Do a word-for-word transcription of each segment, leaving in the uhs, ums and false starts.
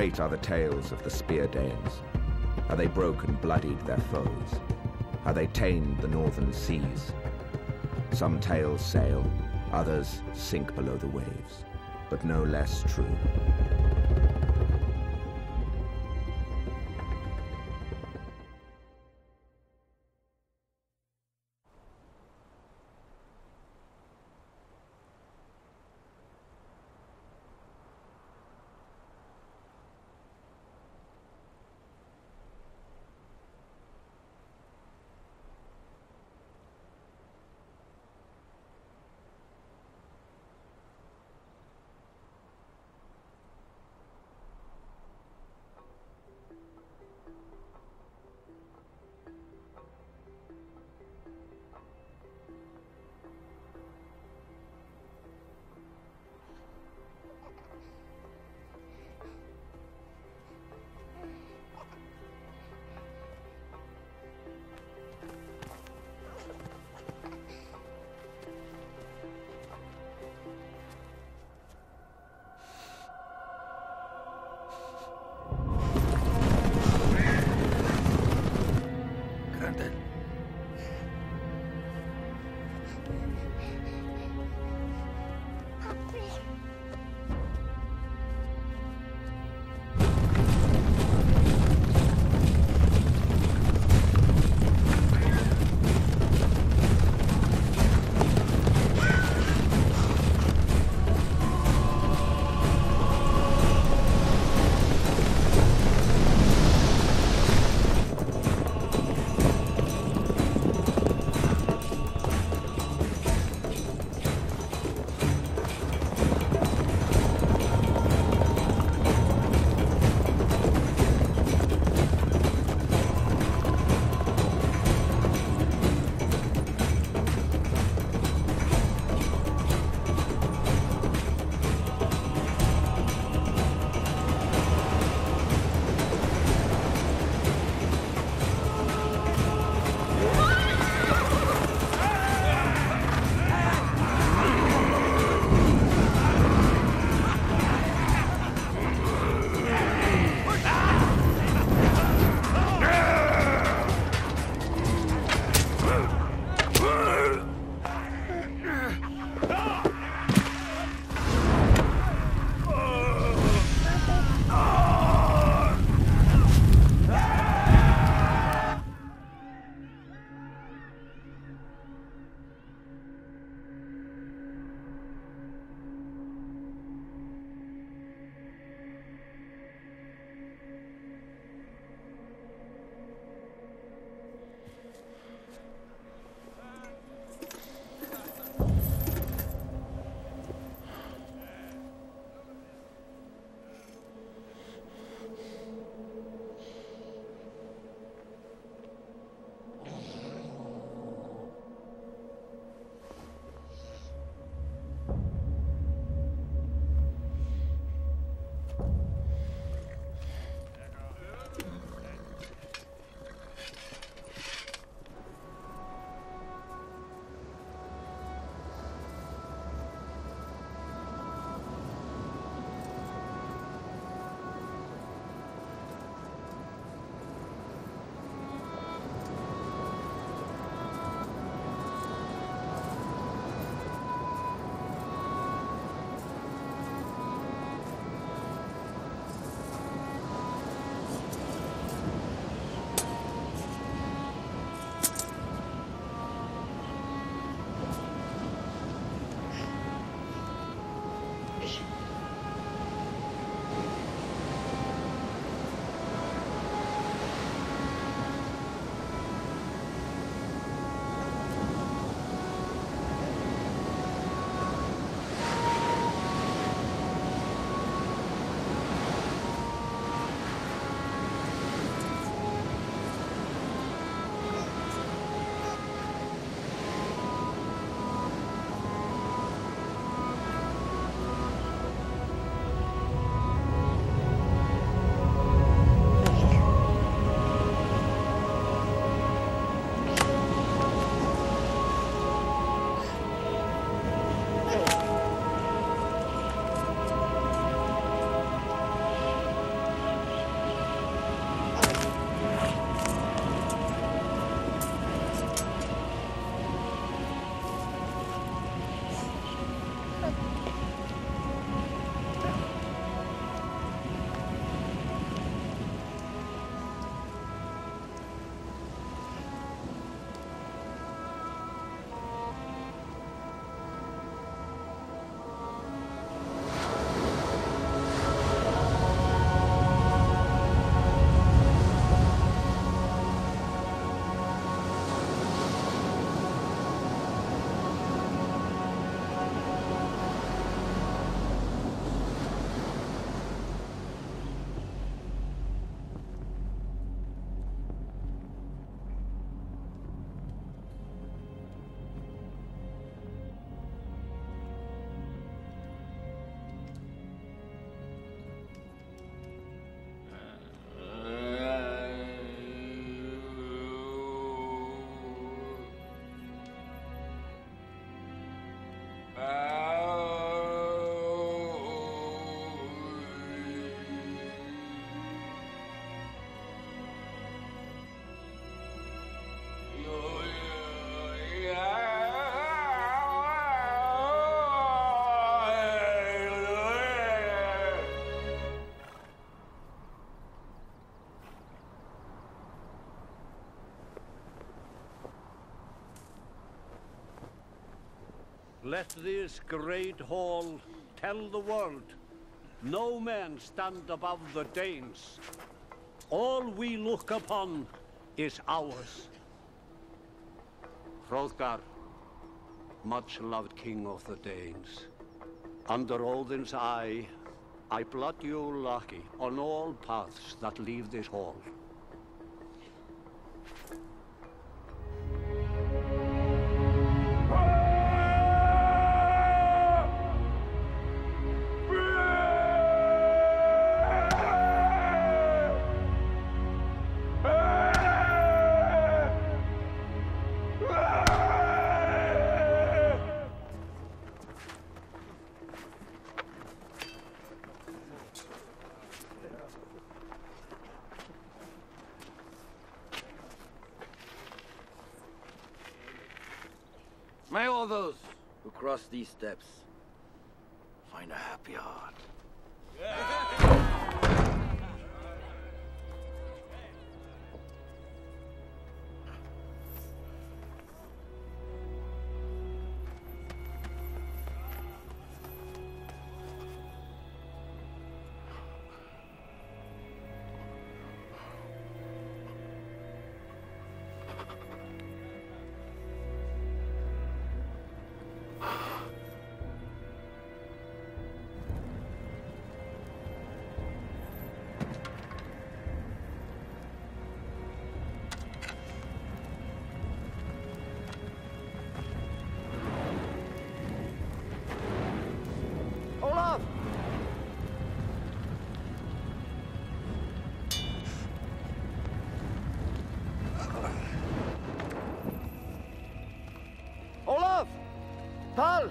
Great are the tales of the Spear Danes, how they broke and bloodied their foes, how they tamed the northern seas. Some tales sail, others sink below the waves, but no less true. Let this great hall tell the world, no men stand above the Danes. All we look upon is ours. Hrothgar, much loved king of the Danes. Under Odin's eye, I blot you lucky on all paths that leave this hall. May all those who cross these steps find a happy heart. Olaf! Tal!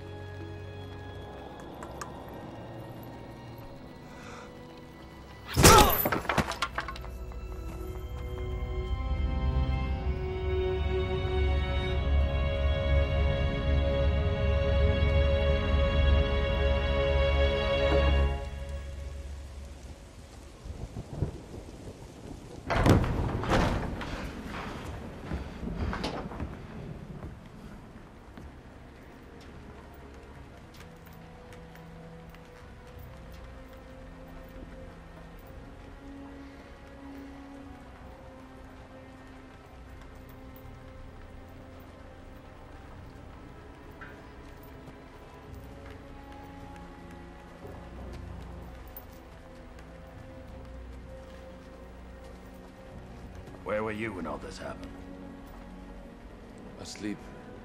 Where were you when all this happened? Asleep.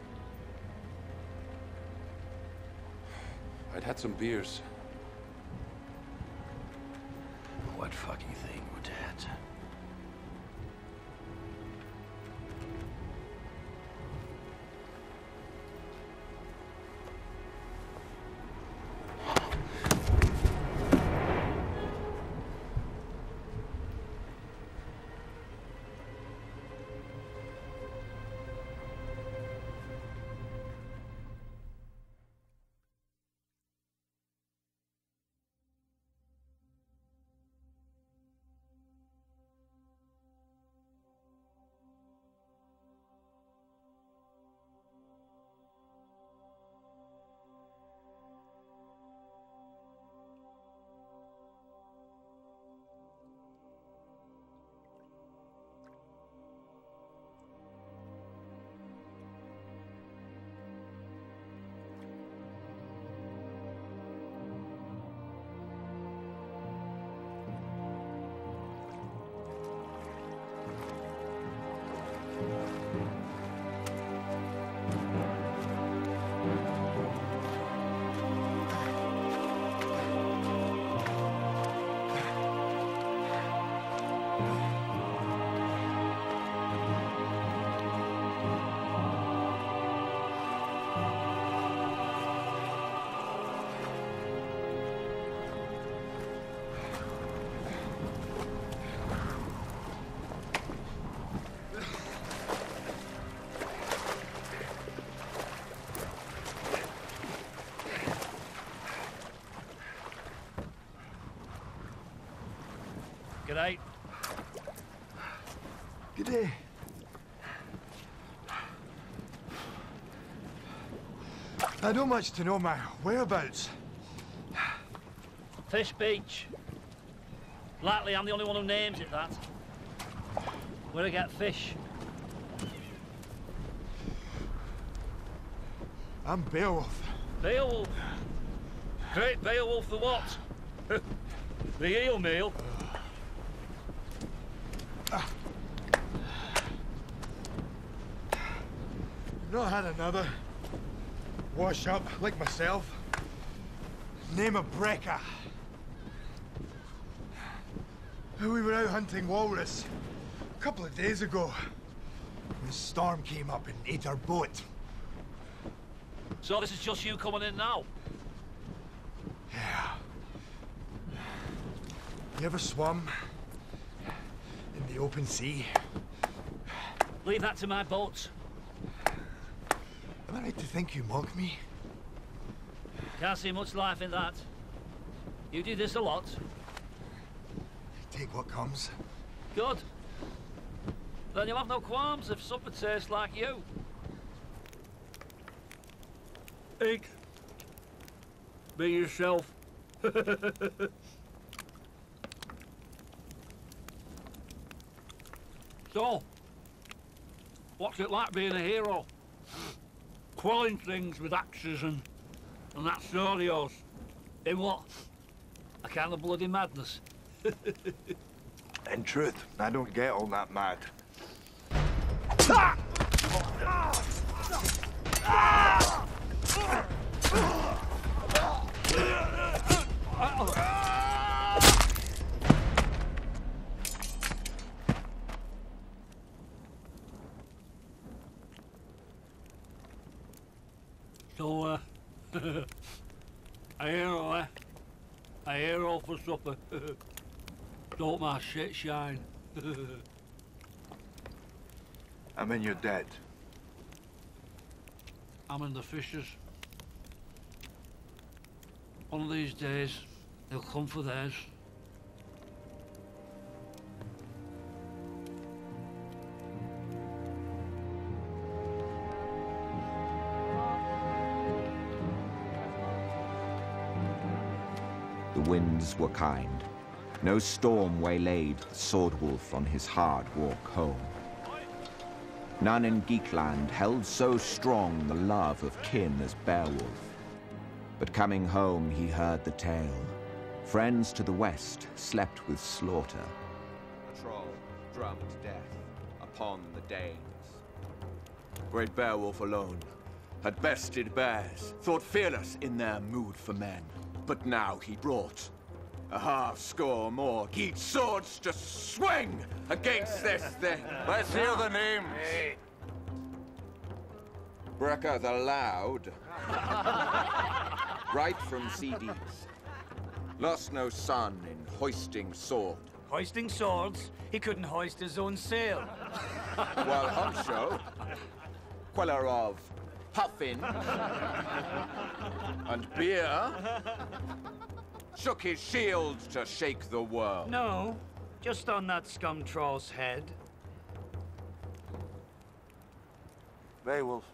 I'd had some beers. What fucking thing would that? G'day. G'day. I don't much to know my whereabouts. Fish Beach. Likely I'm the only one who names it that. Where I get fish. I'm Beowulf. Beowulf? Great Beowulf the what? The eel meal? Not had another. Wash up, like myself. Name of Brekka. We were out hunting walrus a couple of days ago. The storm came up and ate our boat. So this is just you coming in now? Yeah. You ever swum in the open sea? Leave that to my boats. Am I right to think you mock me? Can't see much life in that. You do this a lot. Take what comes. Good. Then you'll have no qualms if supper tastes like you. Eat. Be yourself. So, what's it like being a hero? Quelling things with axes and, and that sort of yours. In what? A kind of bloody madness. In truth, I don't get all that mad. So, uh, a hero, eh? A hero for supper. Don't my shit shine. I mean, you're dead. I'm in the fishers. One of these days, they'll come for theirs. The winds were kind. No storm waylaid the sword wolf on his hard walk home. None in Geekland held so strong the love of kin as Beowulf. But coming home he heard the tale. Friends to the west slept with slaughter. A troll drummed death upon the Danes. Great Beowulf alone had bested bears, thought fearless in their mood for men. But now he brought a half score more geat swords to swing against this thing. Let's hear the names. Brekka the Loud. Right from C Ds. Lost no son in hoisting sword. Hoisting swords? He couldn't hoist his own sail. While Honcho, queller of puffin and beer, shook his shield to shake the world. No, just on that scum troll's head. Beowulf.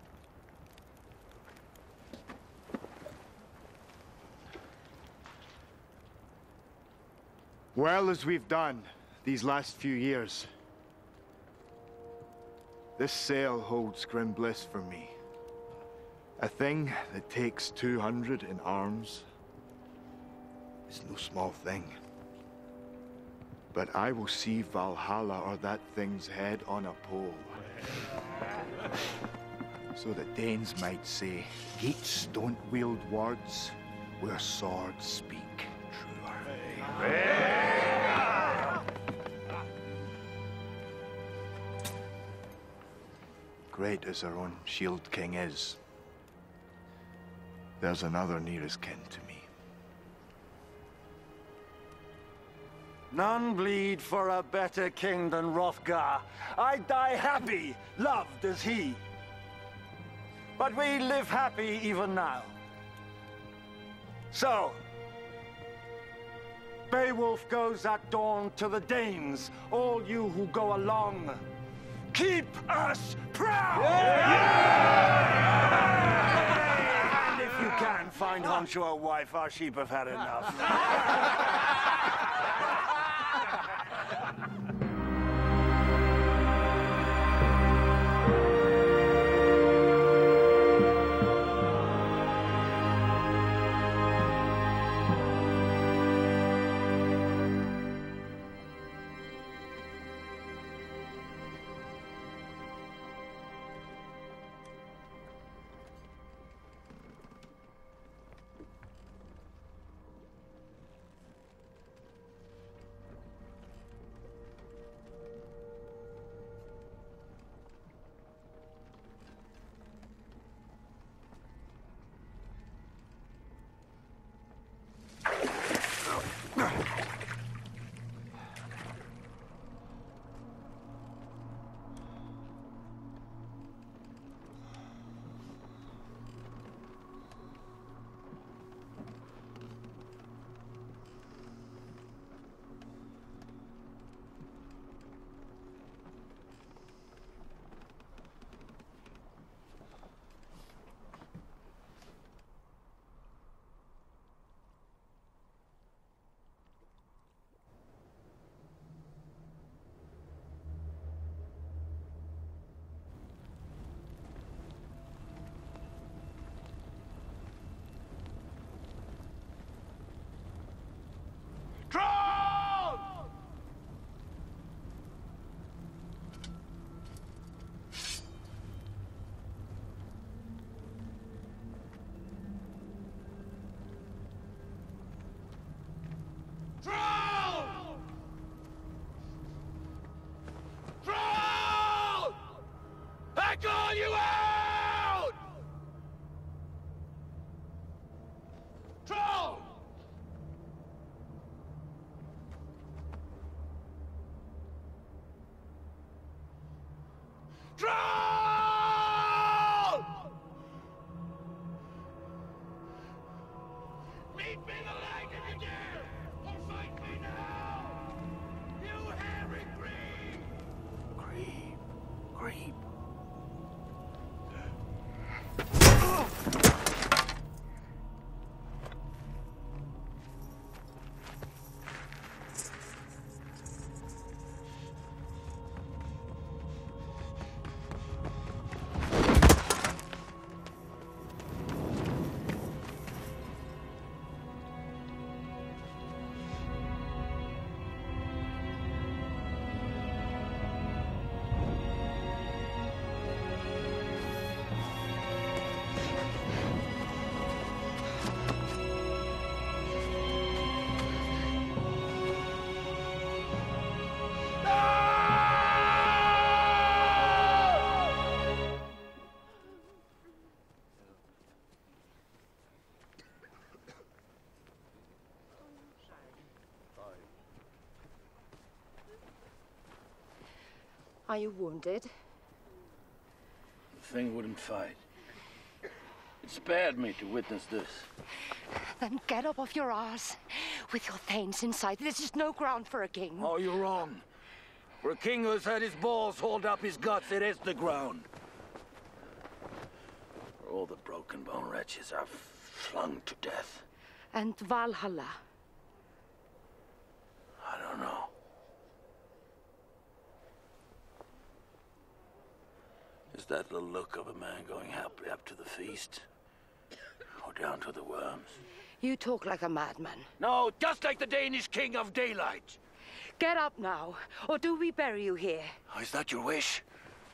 Well as we've done these last few years, this sail holds grim bliss for me. A thing that takes two hundred in arms is no small thing. But I will see Valhalla or that thing's head on a pole. So the Danes might say, Geats don't wield words, where swords speak truer. Great as our own Shield King is, there's another nearest kin to me. None bleed for a better king than Hrothgar. I die happy, loved as he. But we live happy even now. So, Beowulf goes at dawn to the Danes. All you who go along, keep us proud! Yeah! find Honcho a wife, our sheep have had enough. call you out! Troll! Troll! Meet me the light if you dare, or fight me now! You hairy grebe! Grebe, grebe. Are you wounded? The thing wouldn't fight. It spared me to witness this. Then get up off your arse. With your thanes inside, this is no ground for a king. Oh, you're wrong. For a king who's had his balls hold up his guts, it is the ground. For all the broken bone wretches are flung to death. And Valhalla? I don't know. Is that the look of a man going happily up to the feast? Or down to the worms? You talk like a madman. No, just like the Danish king of daylight. Get up now, or do we bury you here? Oh, is that your wish?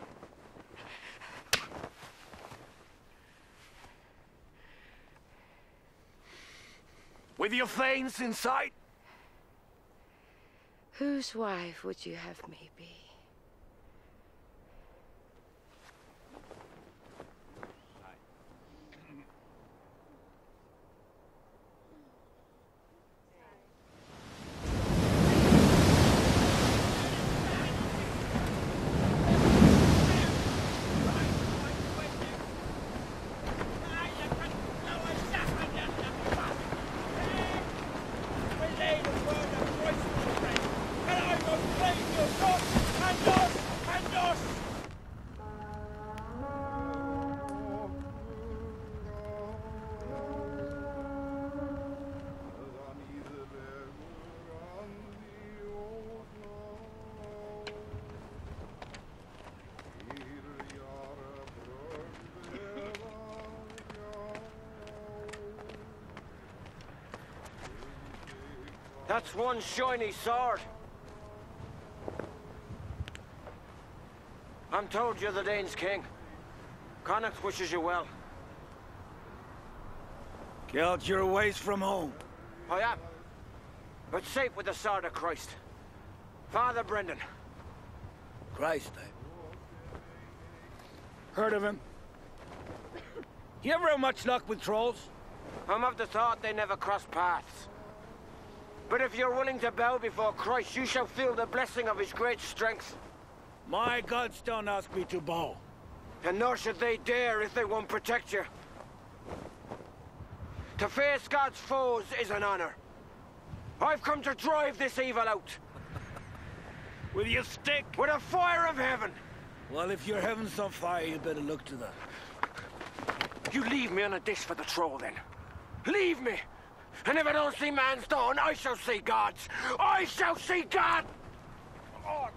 With your thanes in sight? Whose wife would you have me be? That's one shiny sword. I'm told you're the Danes' king. Connacht wishes you well. Geld your ways from home. I am. But safe with the sword of Christ. Father Brendan. Christ, eh? Heard of him? You ever have much luck with trolls? I'm of the thought they never cross paths. But if you're willing to bow before Christ, you shall feel the blessing of his great strength. My gods don't ask me to bow. And nor should they dare if they won't protect you. To face God's foes is an honor. I've come to drive this evil out. With your stick? With a fire of heaven. Well, if your heaven's on fire, you better look to that. You leave me on a dish for the troll, then. Leave me! And if I don't see man's dawn, I shall see God's. I shall see God! Oh.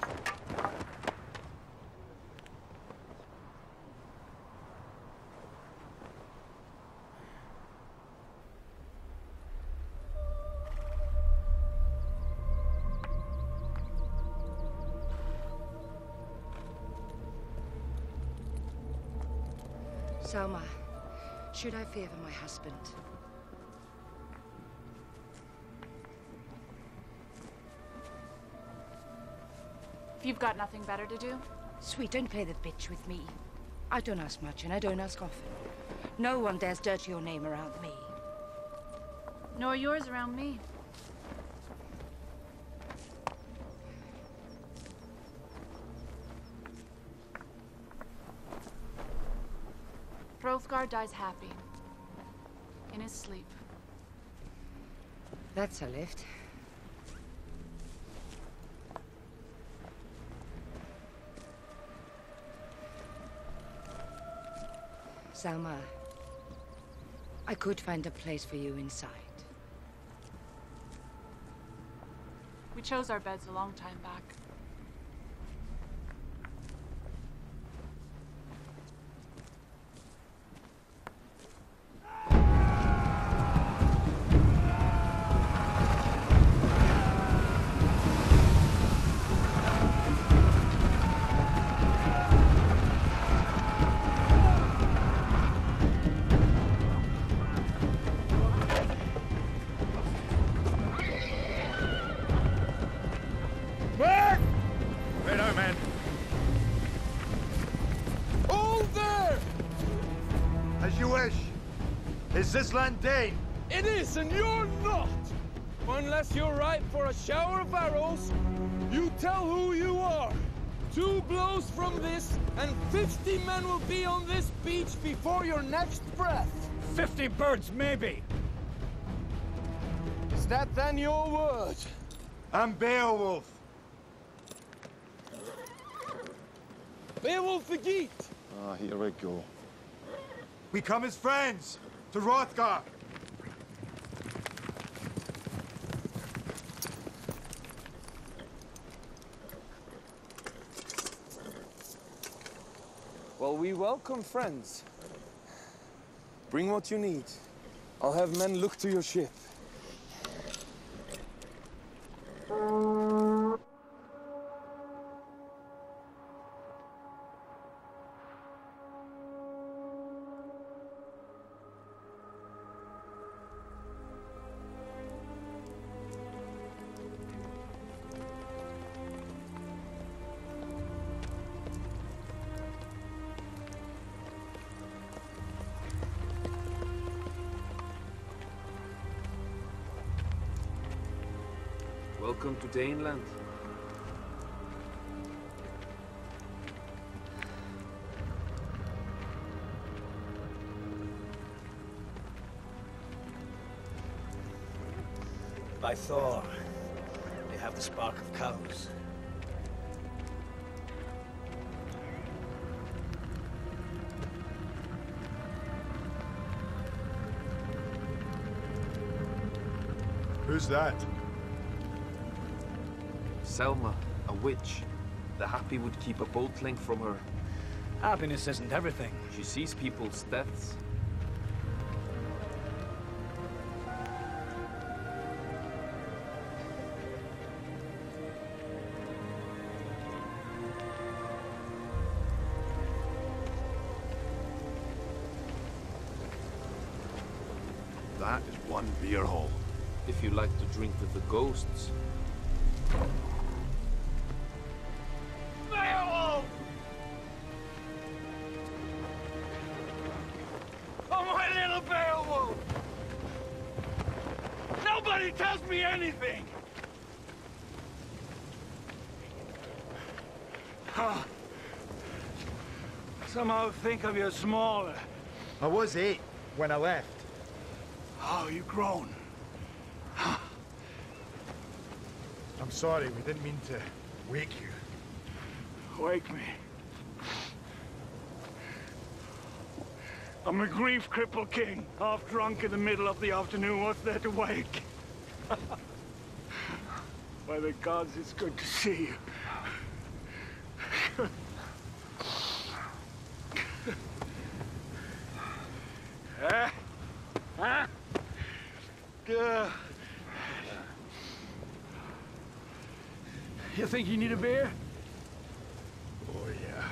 Selma, should I fear for my husband? If you've got nothing better to do? Sweet, don't play the bitch with me. I don't ask much, and I don't ask often. No one dares dirty your name around me. Nor yours around me. Hrothgar dies happy. In his sleep. That's a lift. Selma, I could find a place for you inside. We chose our beds a long time back. Is this land Dane? It is, and you're not! Unless you're ripe for a shower of arrows, you tell who you are. Two blows from this, and fifty men will be on this beach before your next breath. Fifty birds, maybe. Is that then your word? I'm Beowulf. Beowulf the Geat. Ah, here we go. We come as friends to Hrothgar. Well, we welcome friends. Bring what you need. I'll have men look to your ship. Welcome to Daneland. By Thor, they have the spark of cows. Who's that? Selma, a witch. The Happy would keep a boat link from her. Happiness isn't everything. She sees people's deaths. that is one beer hall. If you like to drink with the ghosts. Beowulf! Oh, my little Beowulf! Nobody tells me anything! Huh. Somehow think of you smaller. I was eight when I left. Oh, you've grown. I'm sorry, we didn't mean to wake you. Wake me. I'm a grief-crippled king, half drunk in the middle of the afternoon. What's there to wake? By the gods, it's good to see you. Huh? Huh? Uh, you think you need a beer? Oh, yeah.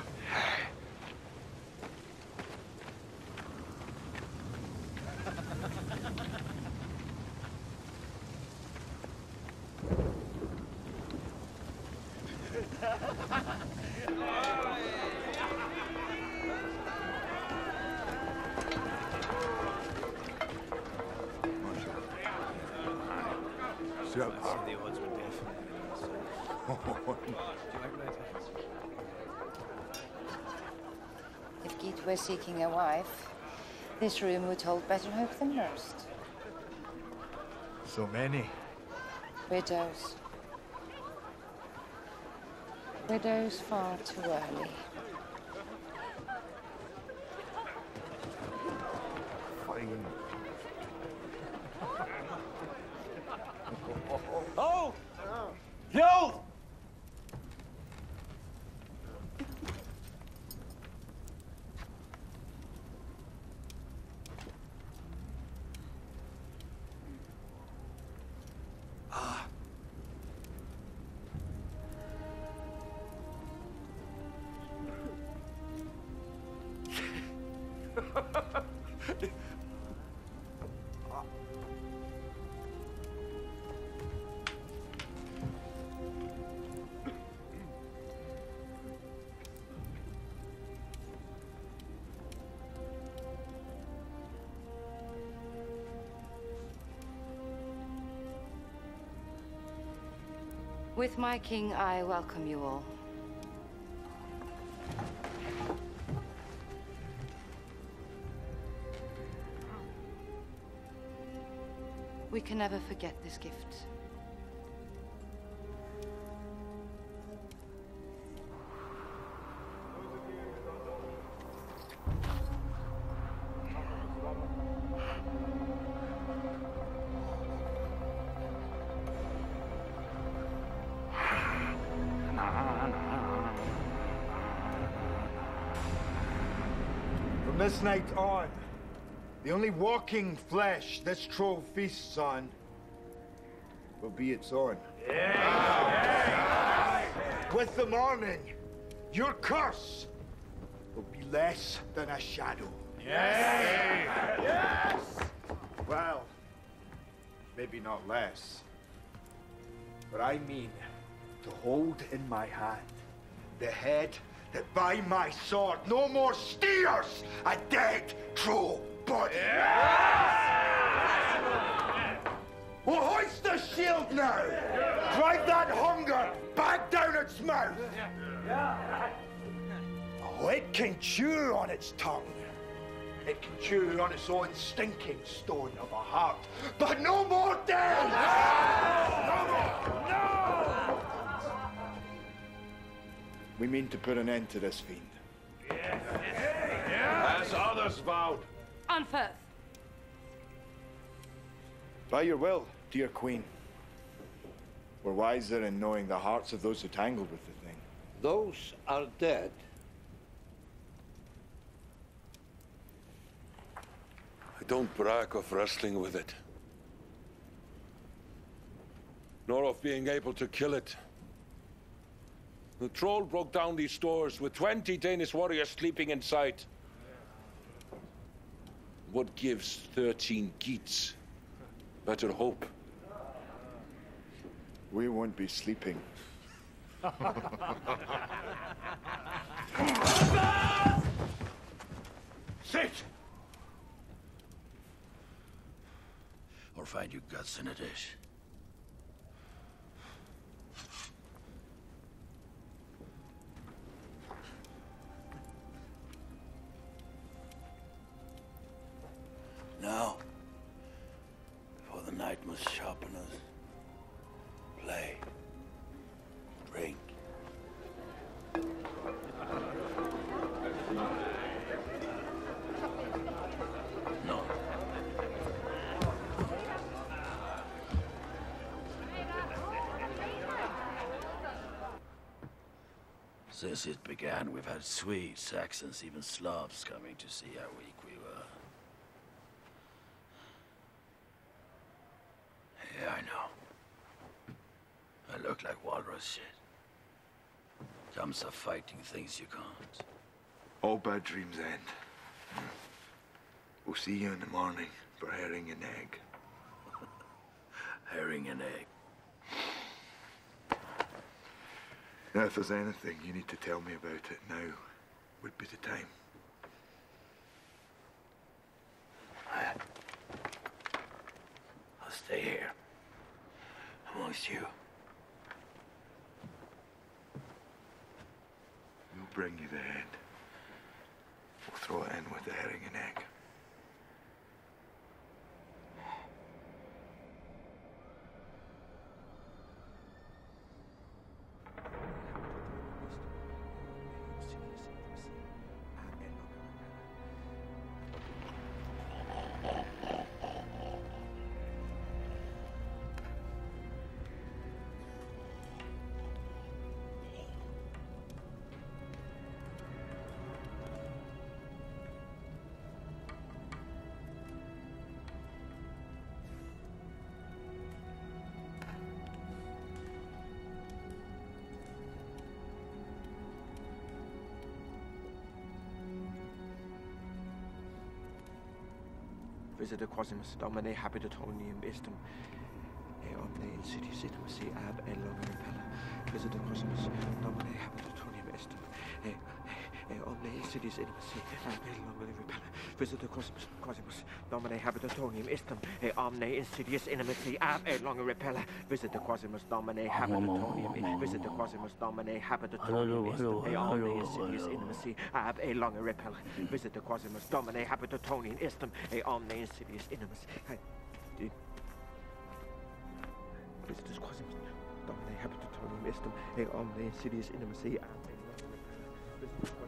The odds were definitely. If Geet were seeking a wife, this room would hold better hope than most. So many. Widows. Widows far too early. Fine. Oh! Yo! Ah. With my king, I welcome you all. We can never forget this gift. From this night on, the only walking flesh this troll feasts on will be its own. Yeah. With the morning, your curse will be less than a shadow. Yes! Yes! Well, maybe not less, but I mean to hold in my hand the head that by my sword no more steers a dead troll body. We'll hoist the shield now. Drive that hunger back down its mouth. Oh, it can chew on its tongue. It can chew on its own stinking stone of a heart. But no more dead! No more! No! We mean to put an end to this fiend. As others vowed. On Firth. By your will, dear Queen. We're wiser in knowing the hearts of those who tangled with the thing. Those are dead. I don't brag of wrestling with it, nor of being able to kill it. The troll broke down these doors with twenty Danish warriors sleeping inside. What gives thirteen Geats Better hope. We won't be sleeping. Sit! Or find your guts in a dish. Now, before the night must sharpen us, play, drink. No. Since it began, we've had Swedes, Saxons, even Slavs coming to see how weak we were. Yeah, I know. I look like walrus shit. Jumps are fighting things you can't. All bad dreams end. We'll see you in the morning for herring and egg. Herring and egg. Now, if there's anything you need to tell me about it, now would be the time. I'll stay here. Amongst you. We'll bring you the head. We'll throw it in with the herring and egg. Visitor Quasimus Domine Habitatorium Istum E Omne Insidious Intimacy Ab Elonga Repella. Visitor Quasimus Domine Habitatorium Istum E E Omne Insidious Intimacy Ab Elonga Repella. Visitor Quasimus Quasimus Domine Habitatorium Istum E Omne Insidious Intimacy Ab Elonga Repella. Visitor Quasimus Domine Habitatorium Visitor Quasimus Domine Habitatorium Istum E Omne Insidious Intimacy Ab Elonga Repella. Visitor Quasimus Domine Habitatorium Istum E Omne Insidious Intimacy. Visitor Quasimus Domine Habitatorium Istum E Omne Insidious Intimacy Ab Elonga Repella. Visitor Quasimus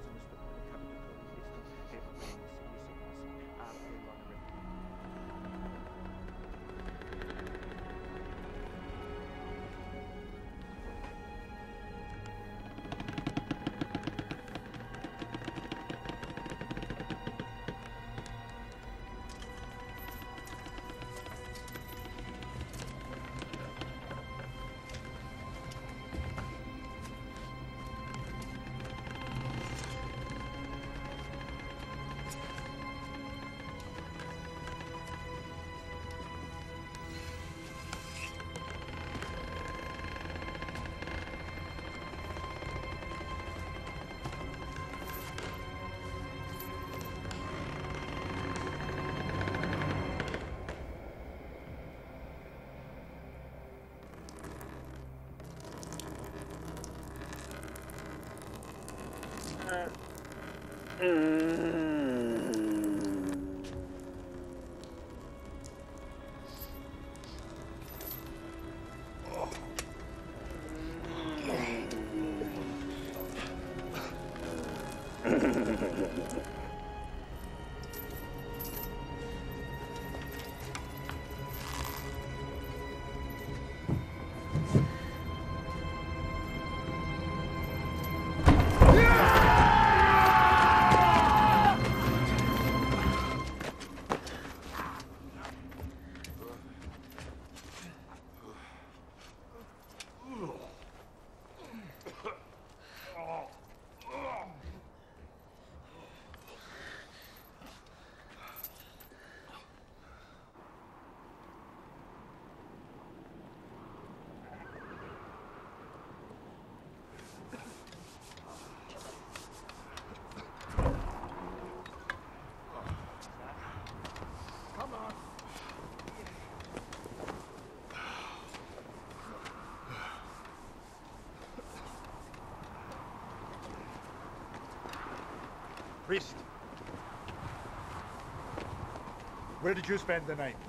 Where did you spend the night?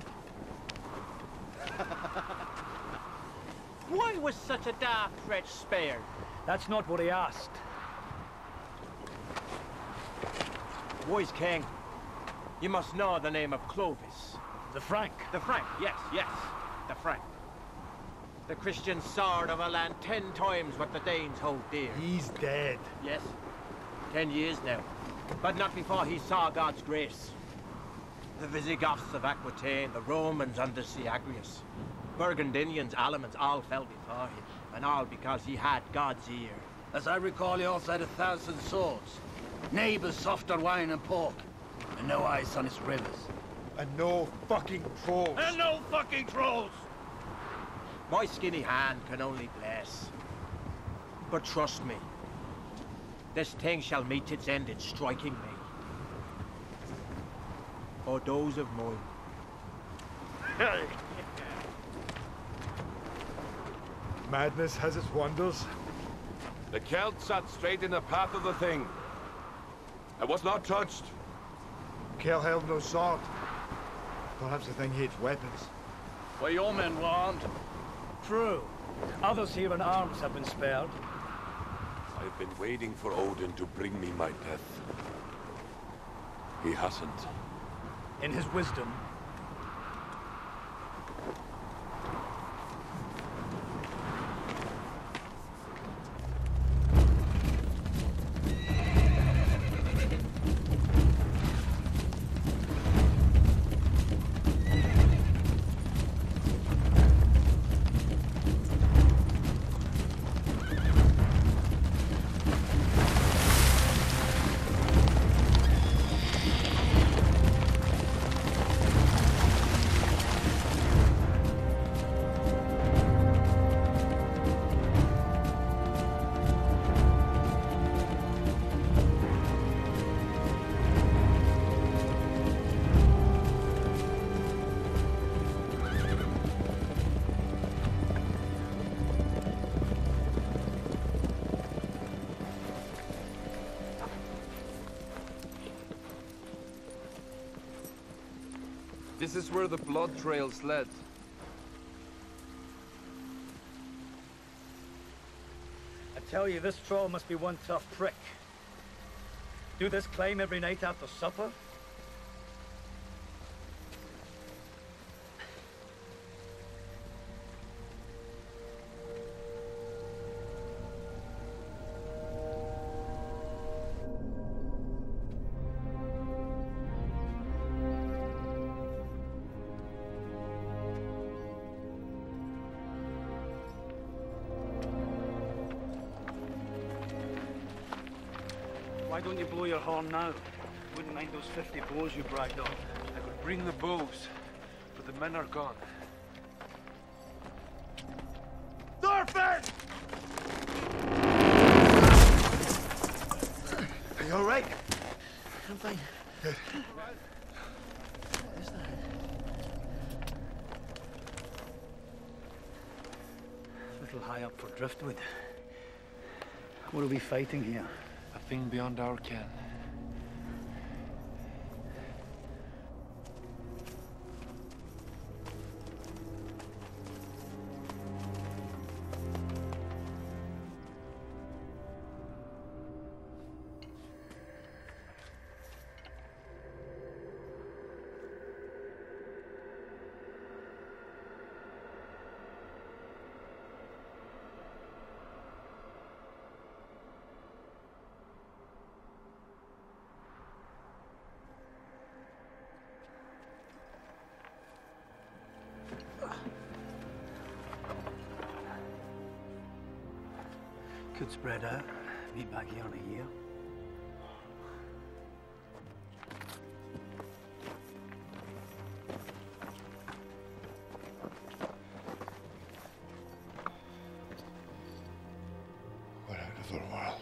Why was such a daft wretch spared? That's not what he asked. Wise king, you must know the name of Clovis. The Frank. The Frank, yes, yes, the Frank. The Christian sword of a land ten times what the Danes hold dear. He's dead. Yes, ten years now, but not before he saw God's grace. The Visigoths of Aquitaine, the Romans under Syagrius, Burgundians, Alamans, all fell before him, and all because he had God's ear. As I recall, he also had a thousand swords, neighbors softer wine and pork, and no ice on its rivers. And no fucking trolls. And no fucking trolls! My skinny hand can only bless. But trust me, this thing shall meet its end in striking me. Or those of mine. Madness has its wonders. The Celt sat straight in the path of the thing. I was not touched. Kel held no sword. Perhaps the thing hates weapons. Were your men warned? True. Others here in arms have been spared. I've been waiting for Odin to bring me my death. He hasn't. In his wisdom, This is where the blood trails led. I tell you, this troll must be one tough prick. Do this climb every night after supper? Why don't you blow your horn now? Wouldn't mind those fifty bows you bragged on. I could bring the bows, but the men are gone. Thorfinn! Are you all right? I'm fine. Good. What is that? A little high up for driftwood. What are we fighting here? A thing beyond our ken. Could spread out. Meet back here in a year. What out of the world?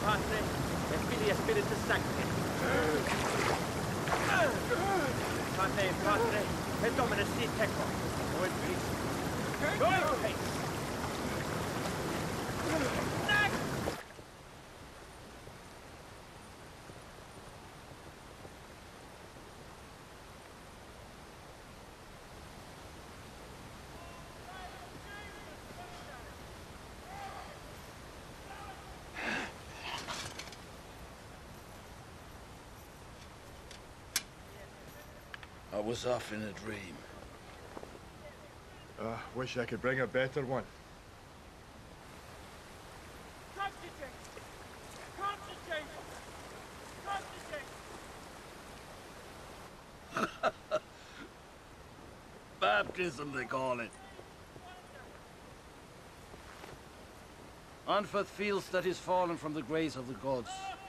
Patre, et Filii Spiritus Sancti. Pater, Patre, et Dominus sit tecum. Go in peace. Go in peace. I was off in a dream. Uh, wish I could bring a better one. Constantine! Constantine! Constantine! Baptism, they call it. Anfuth feels that he's fallen from the grace of the gods.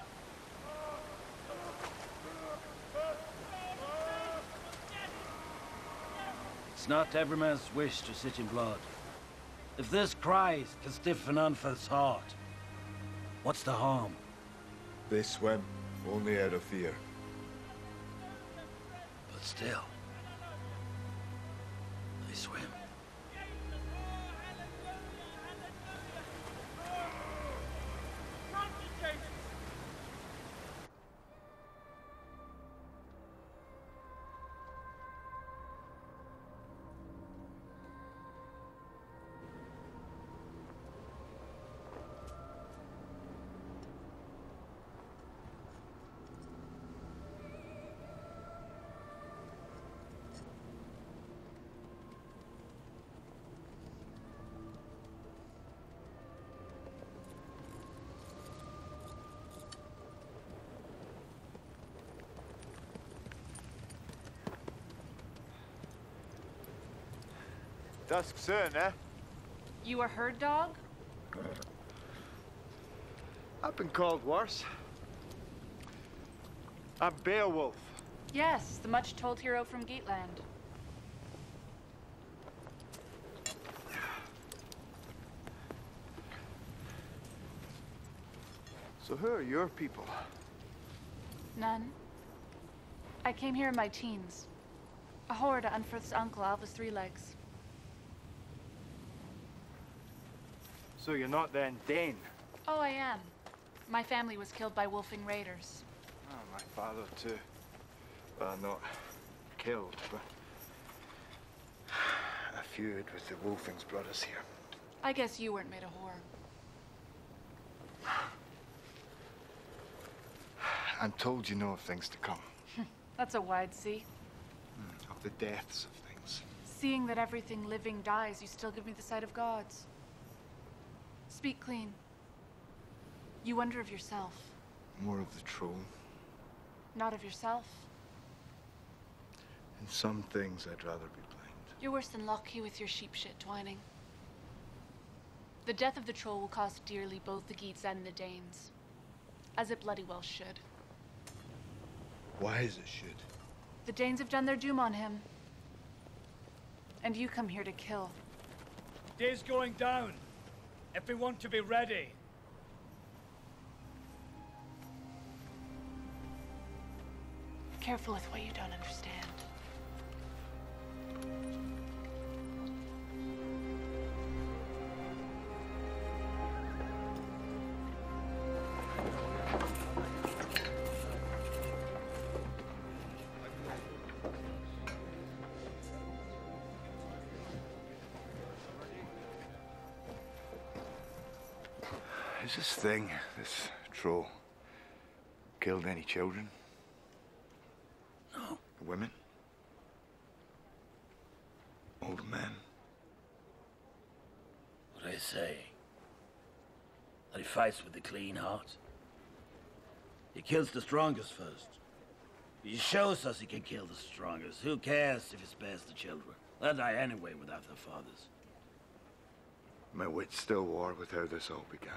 It's not every man's wish to sit in blood. If this Christ can stiffen Anfuth's heart, what's the harm? They swim, only out of fear. But still, they swim. Dusk soon, eh? You a herd dog? I've been called worse. I'm Beowulf. Yes, the much-told hero from Geatland. So who are your people? None. I came here in my teens. A whore to Unferth's uncle, Alva's Three Legs. So you're not then Dane? Oh, I am. My family was killed by wolfing raiders. Oh, my father too. Well, not killed, but a feud with the Wolfings brought us here. I guess you weren't made a whore. I'm told you know of things to come. That's a wide sea. Mm, of the deaths of things. Seeing that everything living dies, you still give me the sight of gods. Speak clean. You wonder of yourself. More of the troll. Not of yourself. In some things, I'd rather be blind. You're worse than Lockheed with your sheep shit twining. The death of the troll will cost dearly both the Geats and the Danes. As it bloody well should. Why is it should? The Danes have done their doom on him. And you come here to kill. Day's going down. Everyone to be ready. Careful with what you don't understand. Is this thing, this troll, killed any children? No. Women? Old men? What I say? That he fights with a clean heart. He kills the strongest first. He shows us he can kill the strongest. Who cares if he spares the children? They'll die anyway without their fathers. My wits still war with how this all began.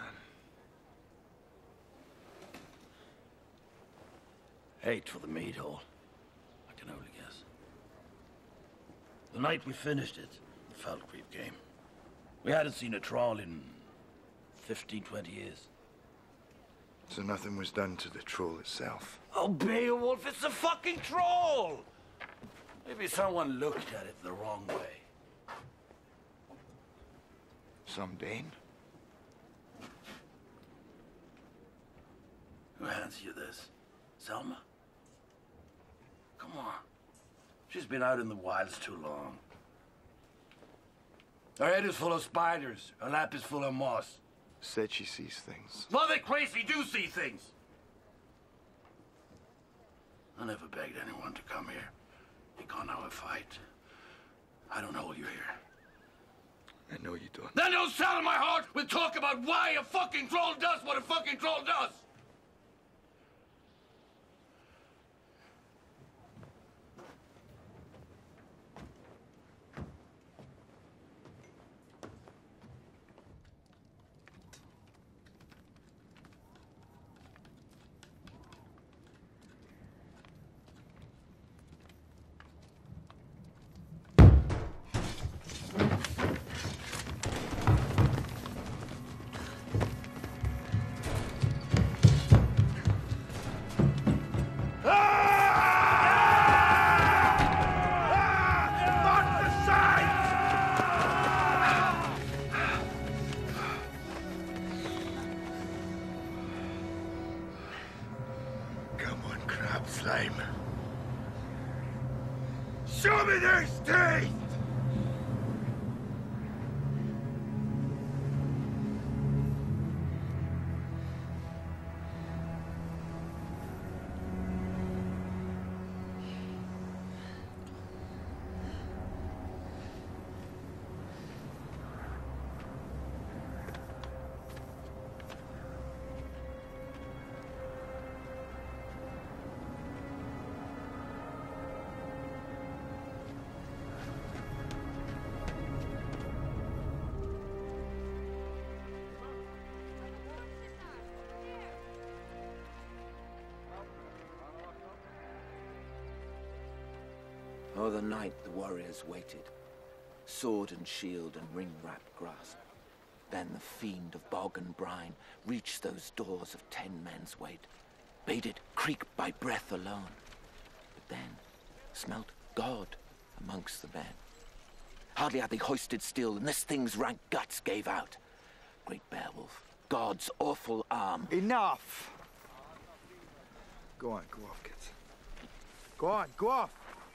Hate for the meat hall. I can only guess. The night we finished it, the Falkreath game. We hadn't seen a troll in fifteen, twenty years. So nothing was done to the troll itself? Oh, Beowulf, it's a fucking troll! Maybe someone looked at it the wrong way. Some Dane? Who hands you this? Selma? Come on. She's been out in the wilds too long. Her head is full of spiders. Her lap is full of moss. Said she sees things. Well, they crazy do see things. I never begged anyone to come here. You can't have a fight. I don't hold you here. I know you don't. Then don't sound my heart with talk about why a fucking troll does what a fucking troll does! Slime. Show me these teeth! O'er the night the warriors waited, sword and shield and ring-wrap grasp. Then the fiend of bog and brine reached those doors of ten men's weight, bade it creak by breath alone, but then smelt God amongst the men. Hardly had they hoisted still, and this thing's rank guts gave out. Great Beowulf, God's awful arm. Enough! Go on, go off, kids. Go on, go off!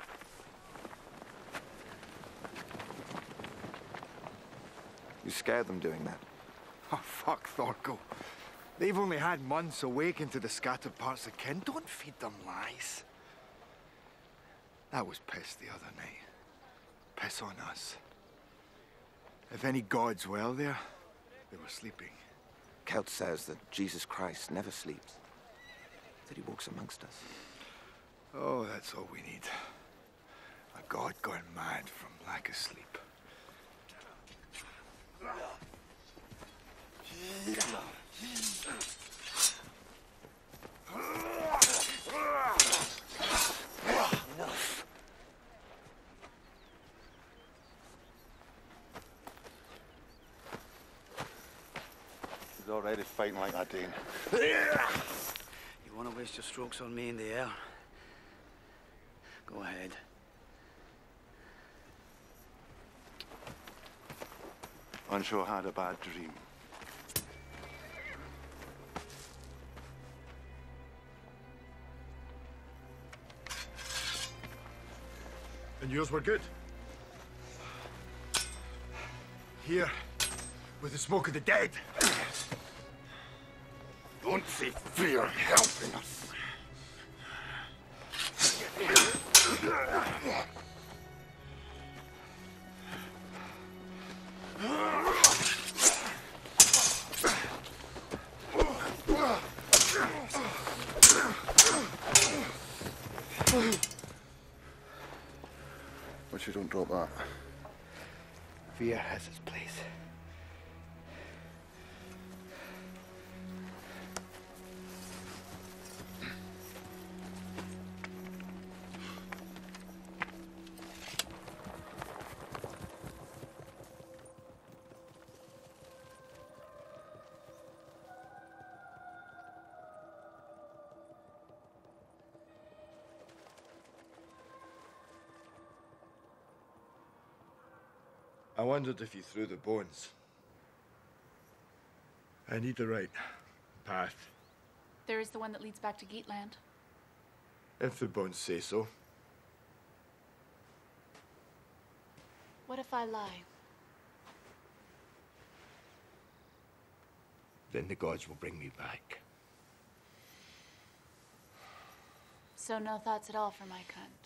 You scared them doing that? Oh, fuck, Thorkel. They've only had months awaken to the scattered parts of kin. Don't feed them lies. That was piss the other night. Piss on us. If any gods well there, they were sleeping. Celt says that Jesus Christ never sleeps. That he walks amongst us. Oh, that's all we need. A god gone mad from lack of sleep. Enough. He's already fighting like that, Dean. You want to waste your strokes on me in the air? Go ahead. Unsure had a bad dream. And yours were good? Here, with the smoke of the dead. Don't see fear helping us. But you don't drop that. Fear has its place. I wondered if you threw the bones. I need the right path. There is the one that leads back to Geatland. If the bones say so. What if I lie? Then the gods will bring me back. So no thoughts at all for my cunt.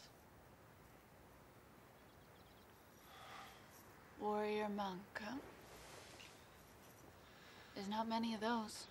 Warrior monk, huh? There's not many of those.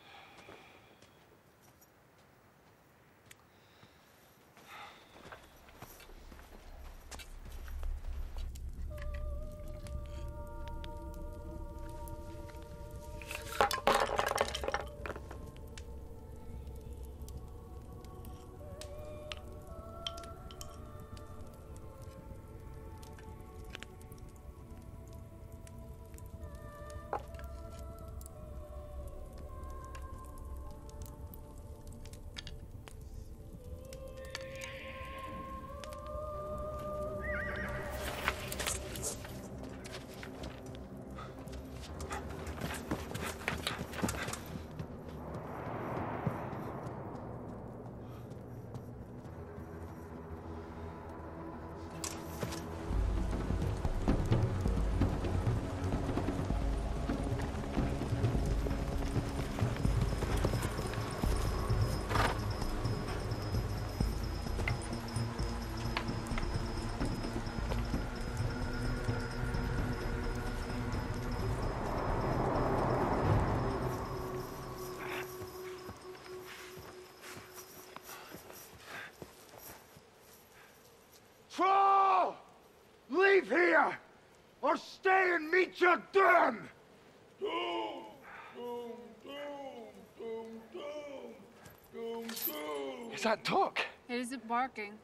Troll! Leave here! Or stay and meet your doom! Doom, doom, doom, doom, doom, doom. Is that talk? It isn't barking.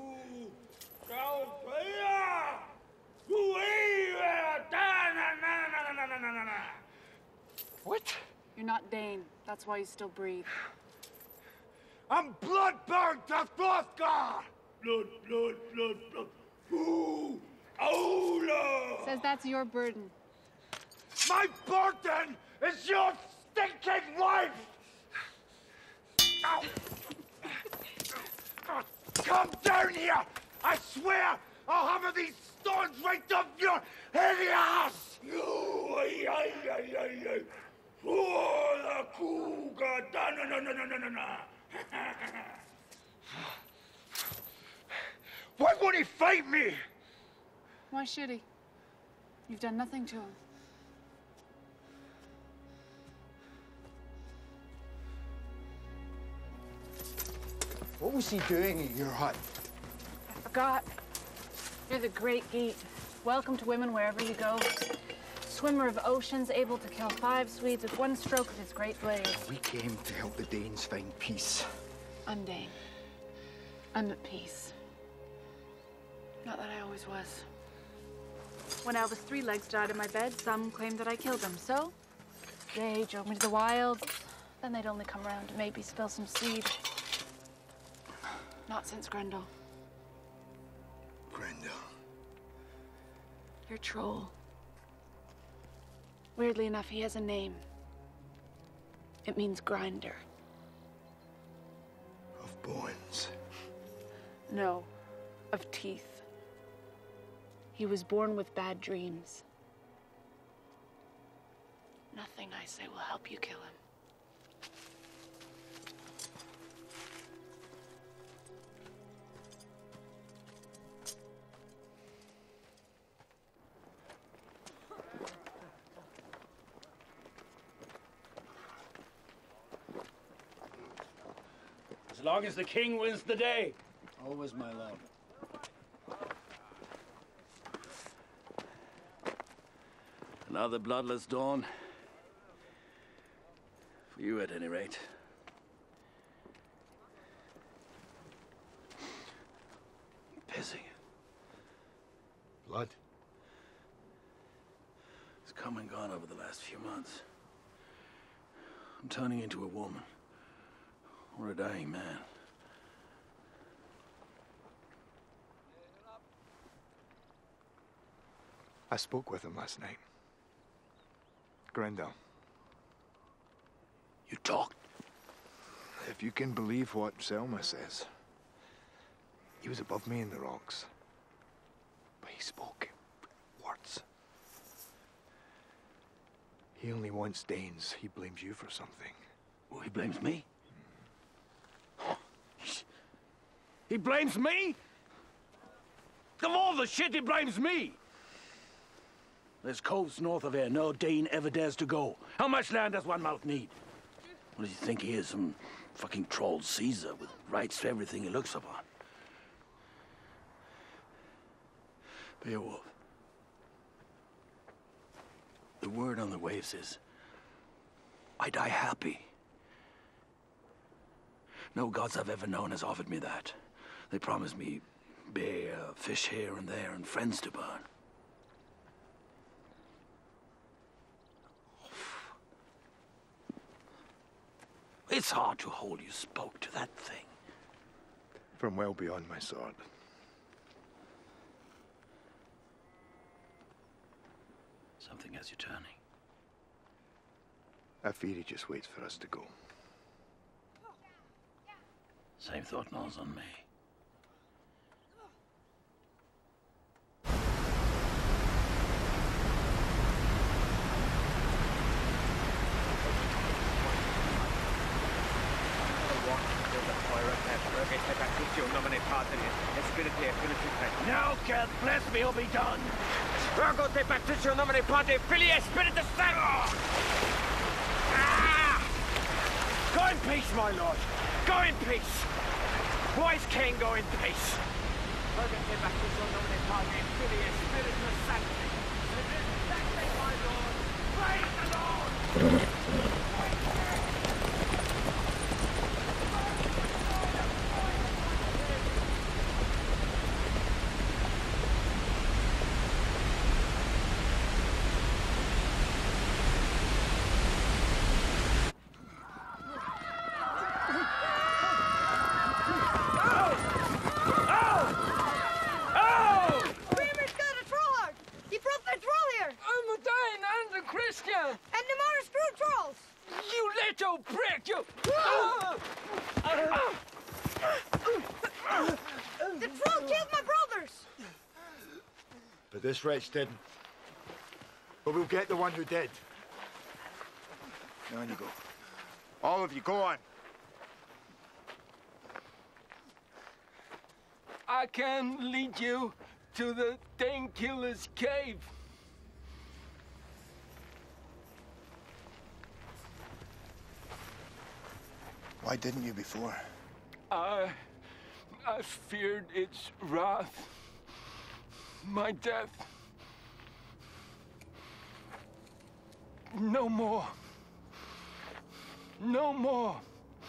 What? You're not Dane. That's why you still breathe. I'm blood-burnt to Hrothgar! Blood, blood, blood, blood. Ooh, Ola! Says that's your burden. My burden is your stinking wife! Ow. Come down here! I swear I'll hammer these stones right up your heady ass! You, ay, ay, ay, ay, ay. Oh, the cougar, da, na, na, na, na, na, na, na. Why won't he fight me? Why should he? You've done nothing to him. What was he doing in your hut? I forgot. You're the great Geat. Welcome to women wherever you go. Swimmer of oceans, able to kill five Swedes with one stroke of his great blade. We came to help the Danes find peace. I'm Dane. I'm at peace. Not that I always was. When Elvis Three Legs died in my bed, some claimed that I killed him. So, they drove me to the wilds. Then they'd only come around to maybe spill some seed. Not since Grendel. Grendel. Your troll. Weirdly enough, he has a name. It means grinder. Of bones. No, of teeth. He was born with bad dreams. Nothing I say will help you kill him. As long as the king wins the day. Always, my lord. Another bloodless dawn. For you, at any rate. Pissing. Blood? It's come and gone over the last few months. I'm turning into a woman. Or a dying man. I spoke with him last night. Grendel. You talked? If you can believe what Selma says. He was above me in the rocks. But he spoke words. He only wants Danes. He blames you for something. Oh, he blames me? He blames me? Of all the shit, he blames me! There's coves north of here no Dane ever dares to go. How much land does one mouth need? What does he think he is, some fucking troll Caesar with rights to everything he looks upon? Beowulf. The word on the waves is, I die happy. No gods I've ever known has offered me that. They promised me beer, fish here and there, and friends to burn. It's hard to hold you spoke to that thing. From well beyond my sword. Something has you turning. I fear he just waits for us to go. Same thought gnaws on me. Now, God bless me, will be done. Ergo te baptistio nomine Patri, Filii et Spiritus Sancti! Ah! Go in peace, my lord. Go in peace. Wise king, go in peace. Ergo te baptistio nomine Patri, Filii et Spiritus Sancti. Sancti, my lord. Praise the Lord! This wretch didn't. But we'll get the one who did. Now on you go. All of you, go on. I can lead you to the Dane Killer's cave. Why didn't you before? I... I feared its wrath. My death. No more. No more.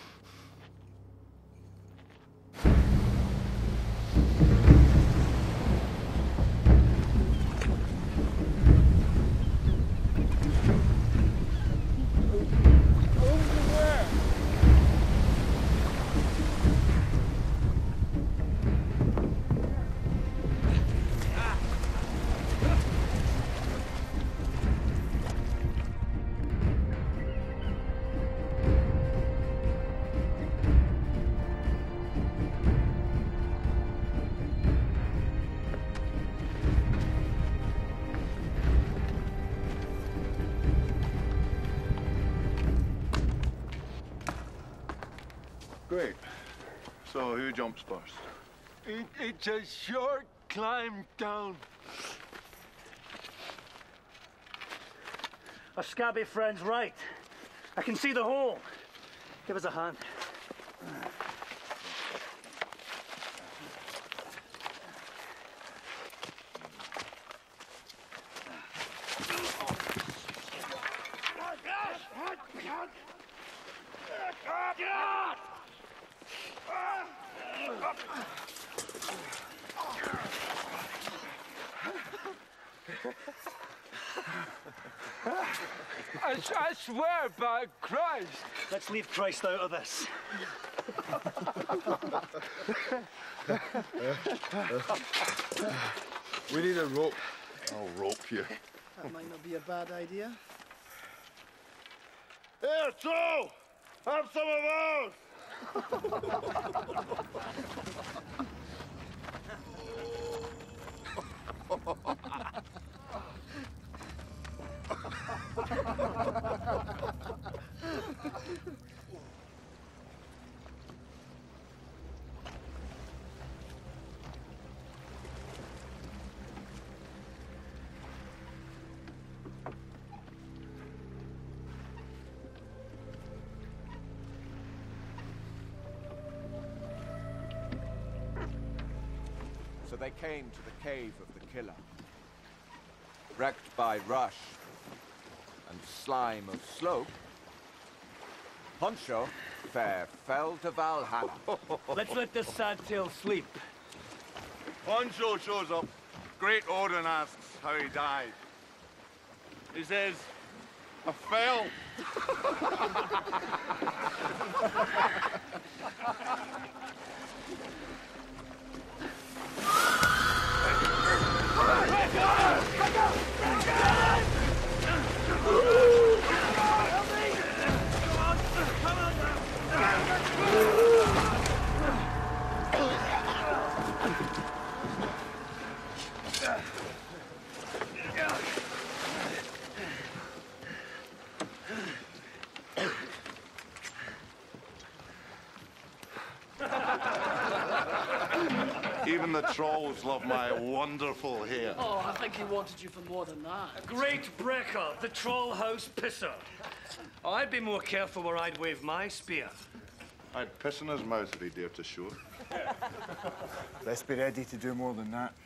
Great. So who jumps first? It, it's a short climb down. Our scabby friend's right. I can see the hole. Give us a hand. I, I swear by Christ. Let's leave Christ out of this. We need a rope. I'll rope you. That might not be a bad idea. Here, Troll! Have some of ours! So they came to the cave of the killer, wrecked by rush and slime of slope. Poncho fair fell to Valhalla. Let's let this sad tale sleep. Poncho shows up. Great Odin asks how he died. He says, I fell. Even the trolls love my wonderful hair. Oh, I think he wanted you for more than that. Great breaker, the troll house pisser. Oh, I'd be more careful where I'd wave my spear. I'd piss in his mouth if he dared to show it. Let's be ready to do more than that.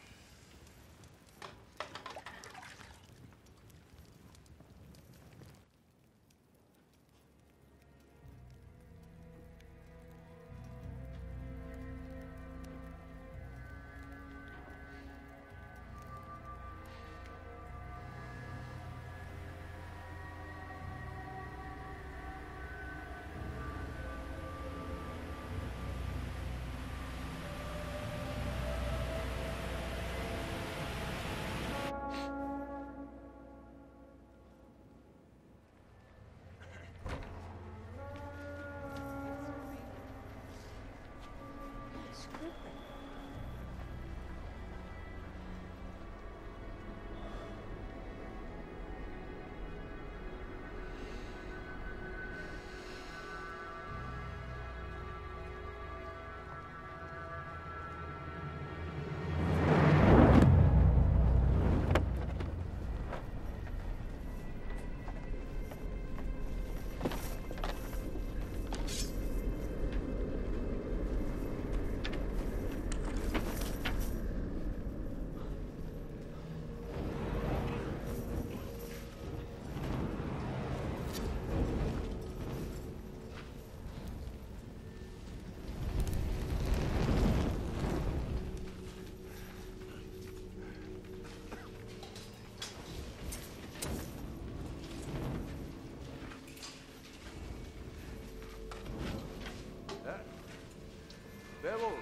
Beowulf.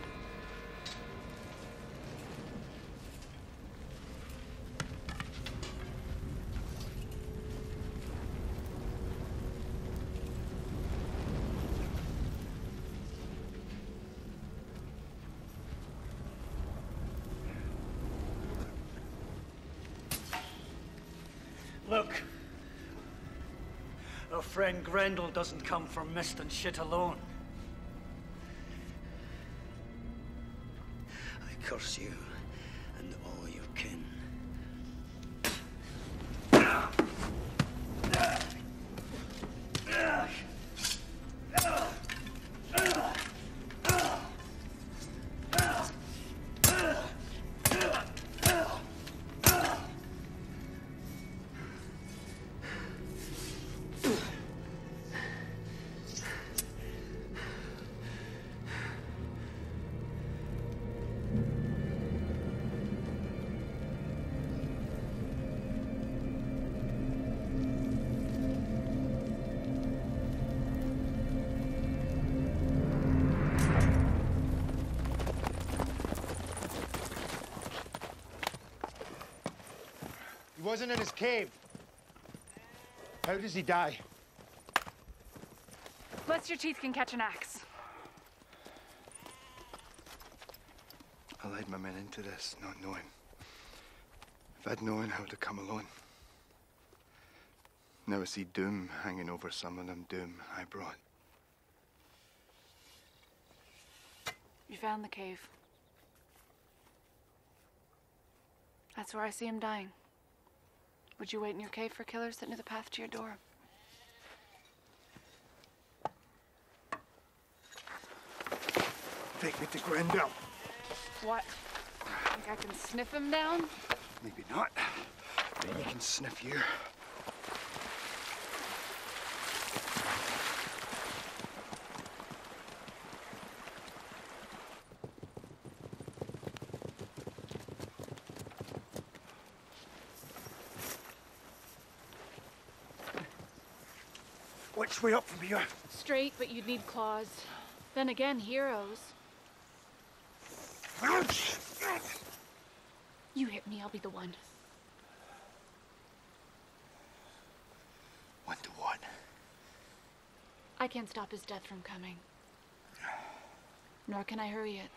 Look. Our friend Grendel doesn't come from mist and shit alone. I curse you and all your kin. wasn't in his cave. How does he die? Bless your teeth can catch an axe. I led my men into this, not knowing. If I'd known, I would have come alone. Now I see doom hanging over some of them doom I brought. You found the cave. That's where I see him dying. Would you wait in your cave for killers that knew the path to your door? Take me to Grendel. What? Think I can sniff him down? Maybe not. Maybe he can sniff you. Which way up from here? Straight, but you'd need claws. Then again, heroes. You hit me, I'll be the one. One to one. I can't stop his death from coming. Nor can I hurry it.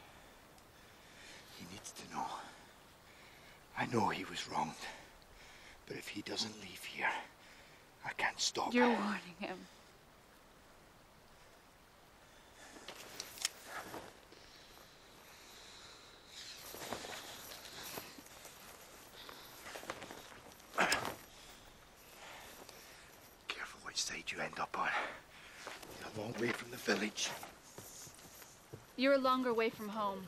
He needs to know. I know he was wronged. But if he doesn't leave here, I can't stop. You're warning him. Careful which side you end up on. It's a long way from the village. You're a longer way from home.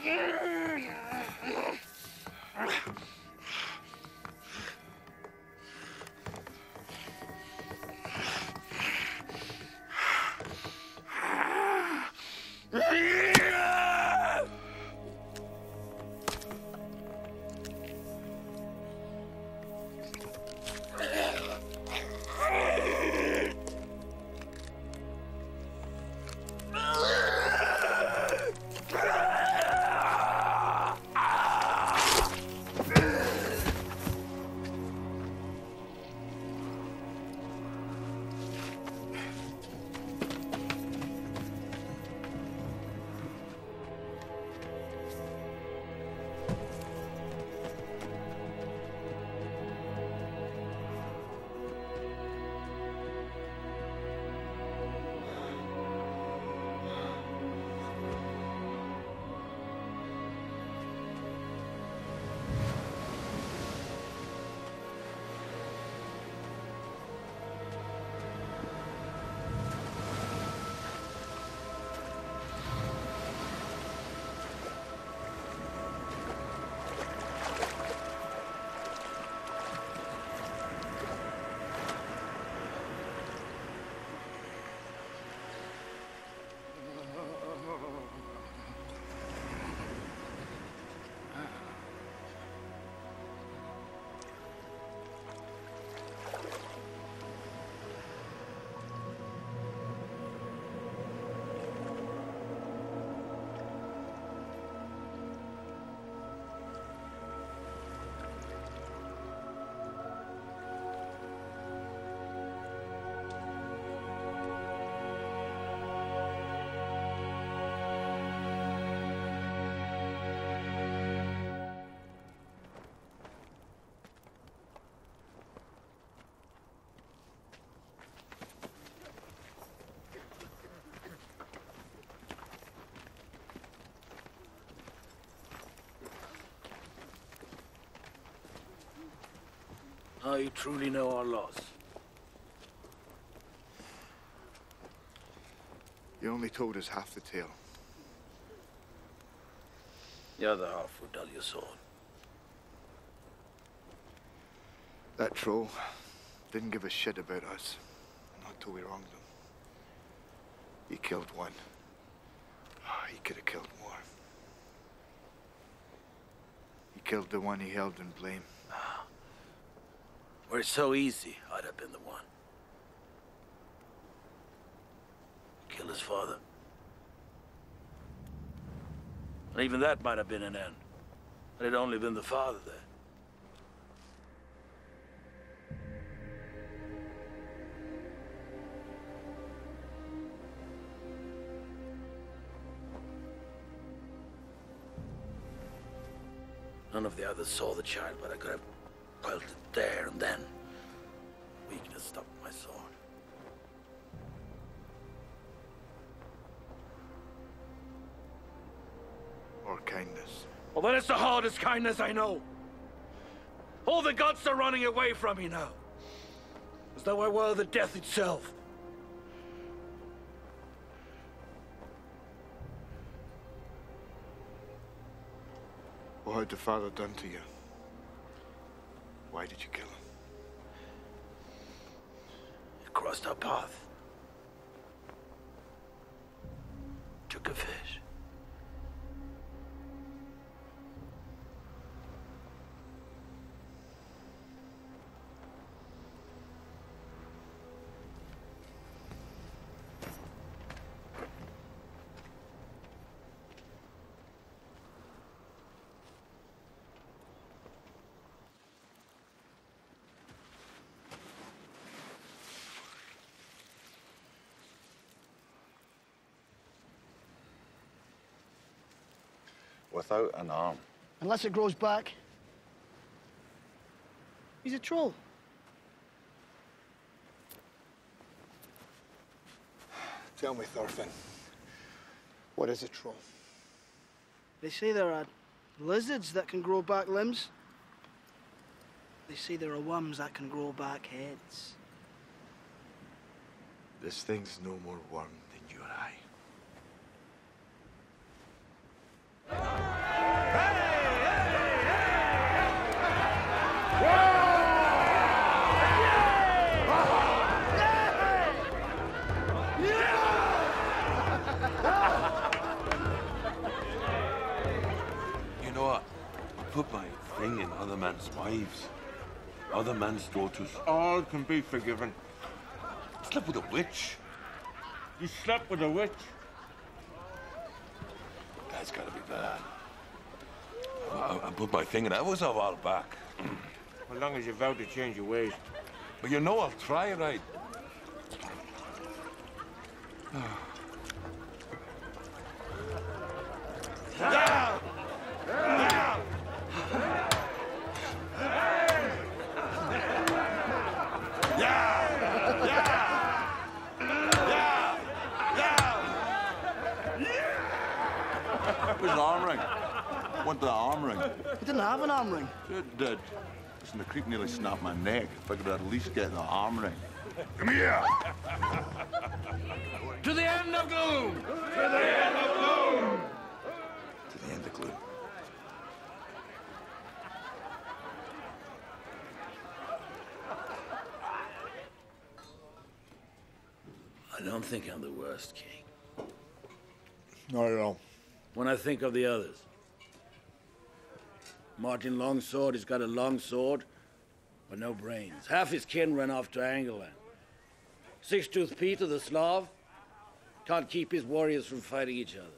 Now you truly know our loss. You only told us half the tale. The other half will dull your sword. That troll didn't give a shit about us. Not till we wronged him. He killed one. Oh, he could have killed more. He killed the one he held in blame. Were it so easy, I'd have been the one. Kill his father. And even that might have been an end. Had it only been the father there. None of the others saw the child, but I could have quelled it there and then. Weakness stopped my sword. Or kindness. Well, then it's the hardest kindness I know. All the gods are running away from me now. As though I were the death itself. What had the father done to you? Why did you kill him? He crossed our path. Took a fish. Without an arm. Unless it grows back. He's a troll. Tell me, Thorfinn, what is a troll? They say there are lizards that can grow back limbs. They say there are worms that can grow back heads. This thing's no more worm than you and I. put my thing in other men's wives, other men's daughters. All can be forgiven. Slept with a witch. You slept with a witch? That's gotta be bad. I, I put my thing in. That was a while back. As long as you vowed to change your ways. But you know I'll try, right? Yeah! Yeah! Where's the arm ring? Want the arm ring? He didn't have an arm ring. It did. Listen, the creep nearly snapped my neck. If I could at least get the arm ring. Come here! To the end of gloom! To the end of gloom! To the end of gloom. I don't think I'm the worst, King. Not at all. When I think of the others. Martin Longsword has got a long sword, but no brains. Half his kin ran off to Angleland. Six-Tooth Peter the Slav can't keep his warriors from fighting each other.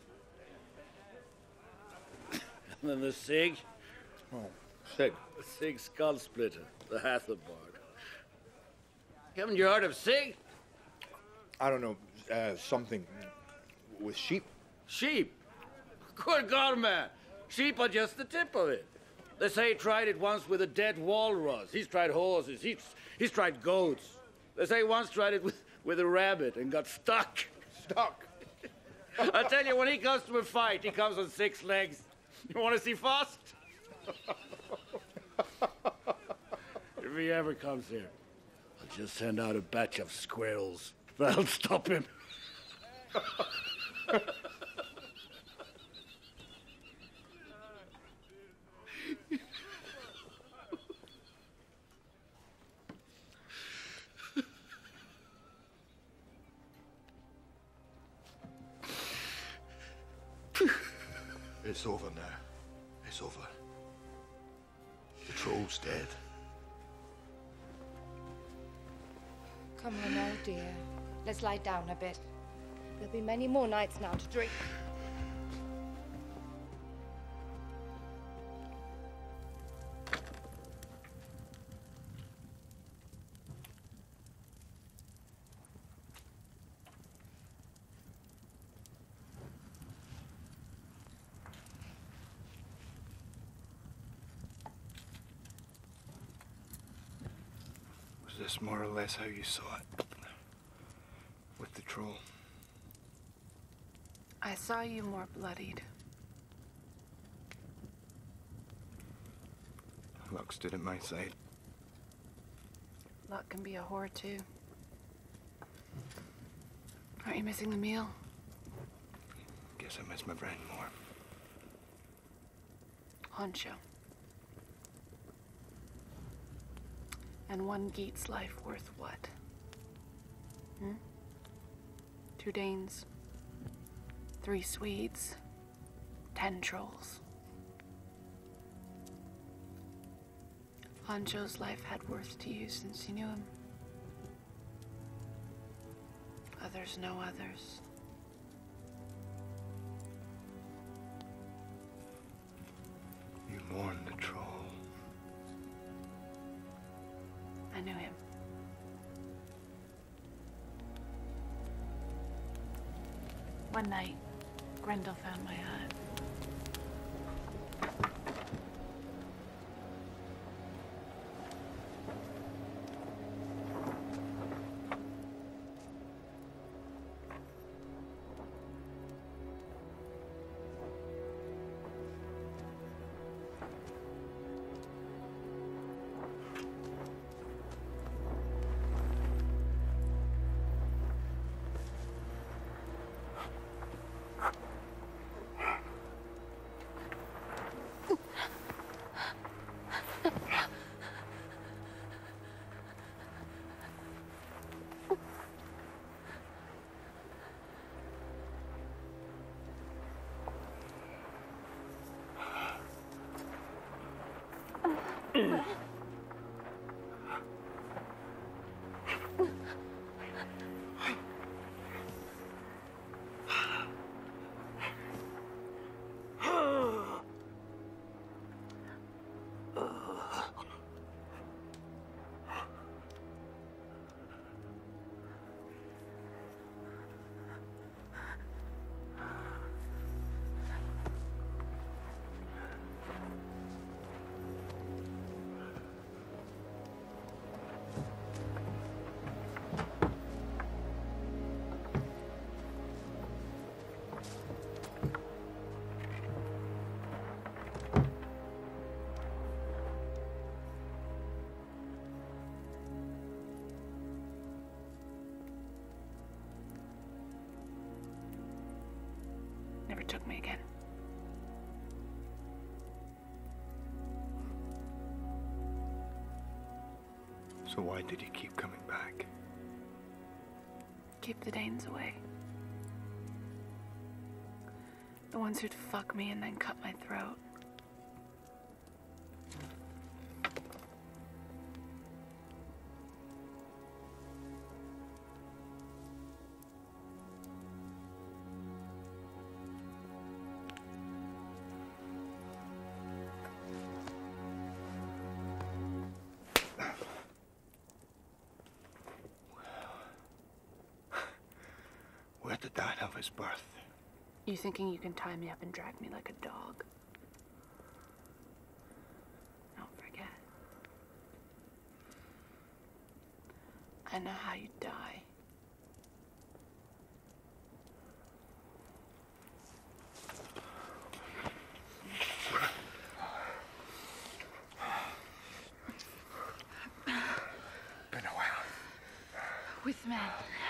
And then the Sig. Oh, Sig. The Sig Skull Splitter, the Hathor Bard. Haven't you heard of Sig? I don't know, uh, something with sheep. Sheep? Good God, man. Sheep are just the tip of it. They say he tried it once with a dead walrus. He's tried horses. He's, he's tried goats. They say he once tried it with, with a rabbit and got stuck. Stuck? I tell you, when he comes to a fight, he comes on six legs. You want to see fast? If he ever comes here, I'll just send out a batch of squirrels. That'll stop him. It's over now. It's over. The troll's dead. Come on now, dear. Let's lie down a bit. There'll be many more nights now to drink. Was this more or less how you saw it? With the troll? I saw you more bloodied. Luck stood at my side. Luck can be a whore, too. Aren't you missing the meal? Guess I miss my brain more. Honcho. And one Geat's life worth what? Hmm? Two Danes, three Swedes, ten trolls. Honcho's life had worth to you since you knew him. Others know others. You mourn the troll. I knew him. One night, Grendel found my hut. So why did he keep coming back? Keep the Danes away. The ones who'd fuck me and then cut my throat. Where did that have his birth? You thinking you can tie me up and drag me like a dog? Don't forget. I know how you die. Been a while. With men.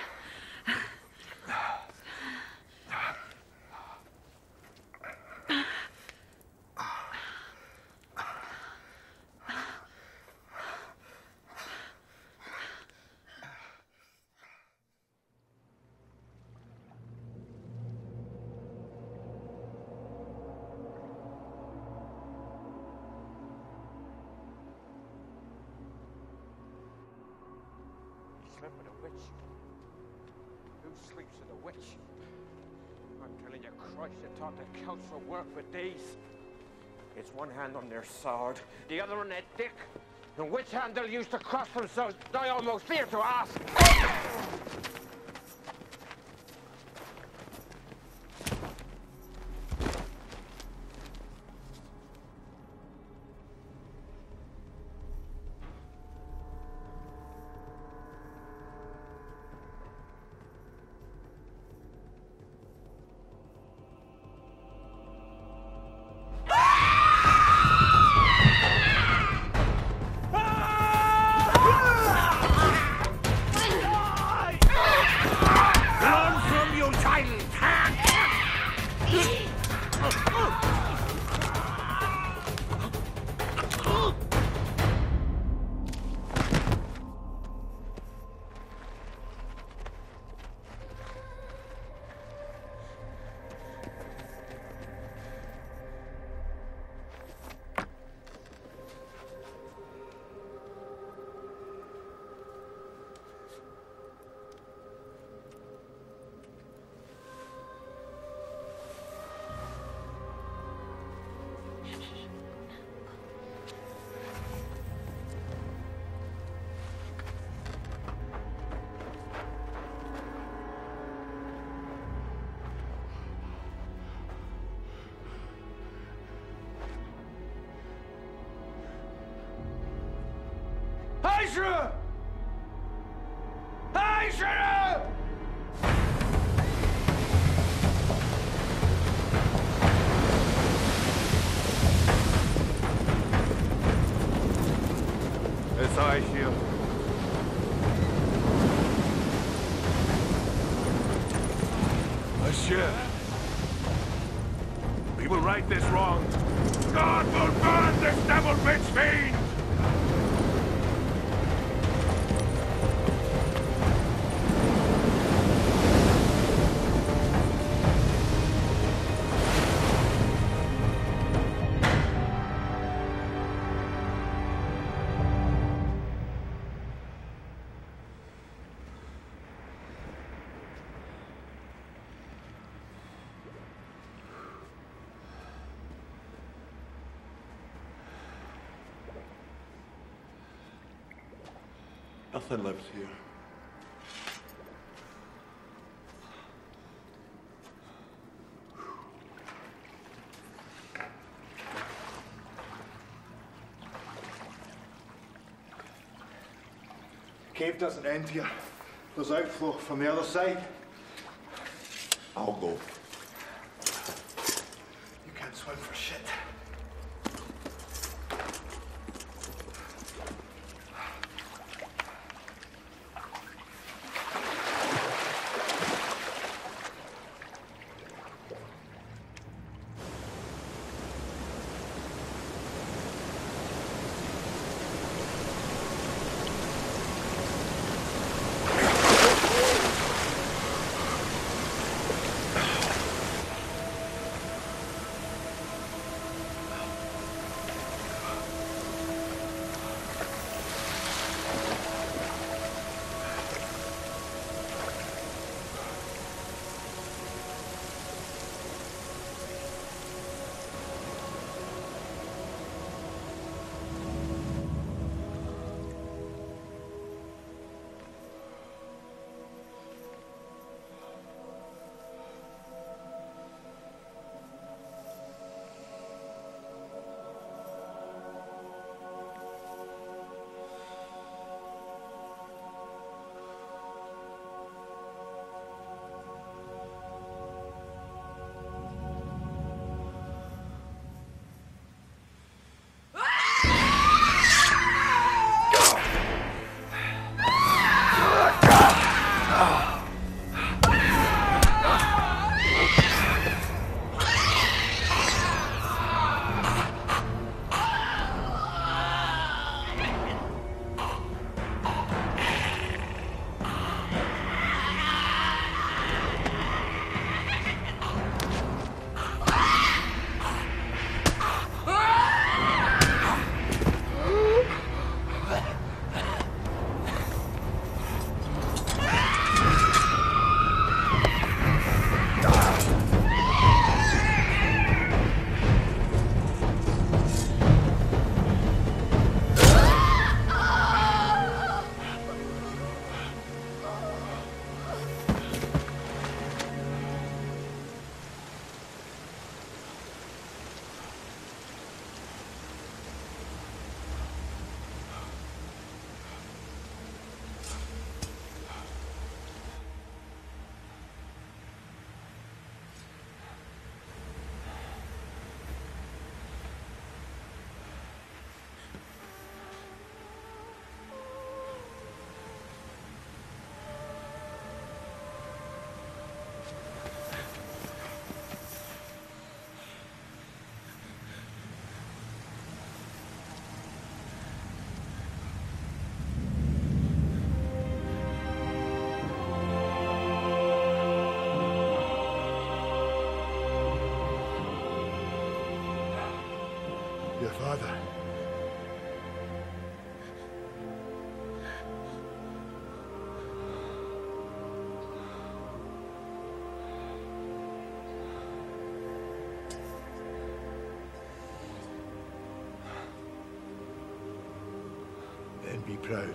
Slept with a witch. Who sleeps with a witch? I'm telling you, Christ, I thought the council worked for days. It's one hand on their sword, the other on their dick. And which hand they'll use to cross themselves, I almost fear to ask. Aisha! Aisha! It's Aisha. Monsieur, we will right this wrong. God will burn this devil bitch fiend! Nothing lives here. The cave doesn't end here. There's outflow from the other side. I'll go. You can't swim for shit. Your father. Then be proud.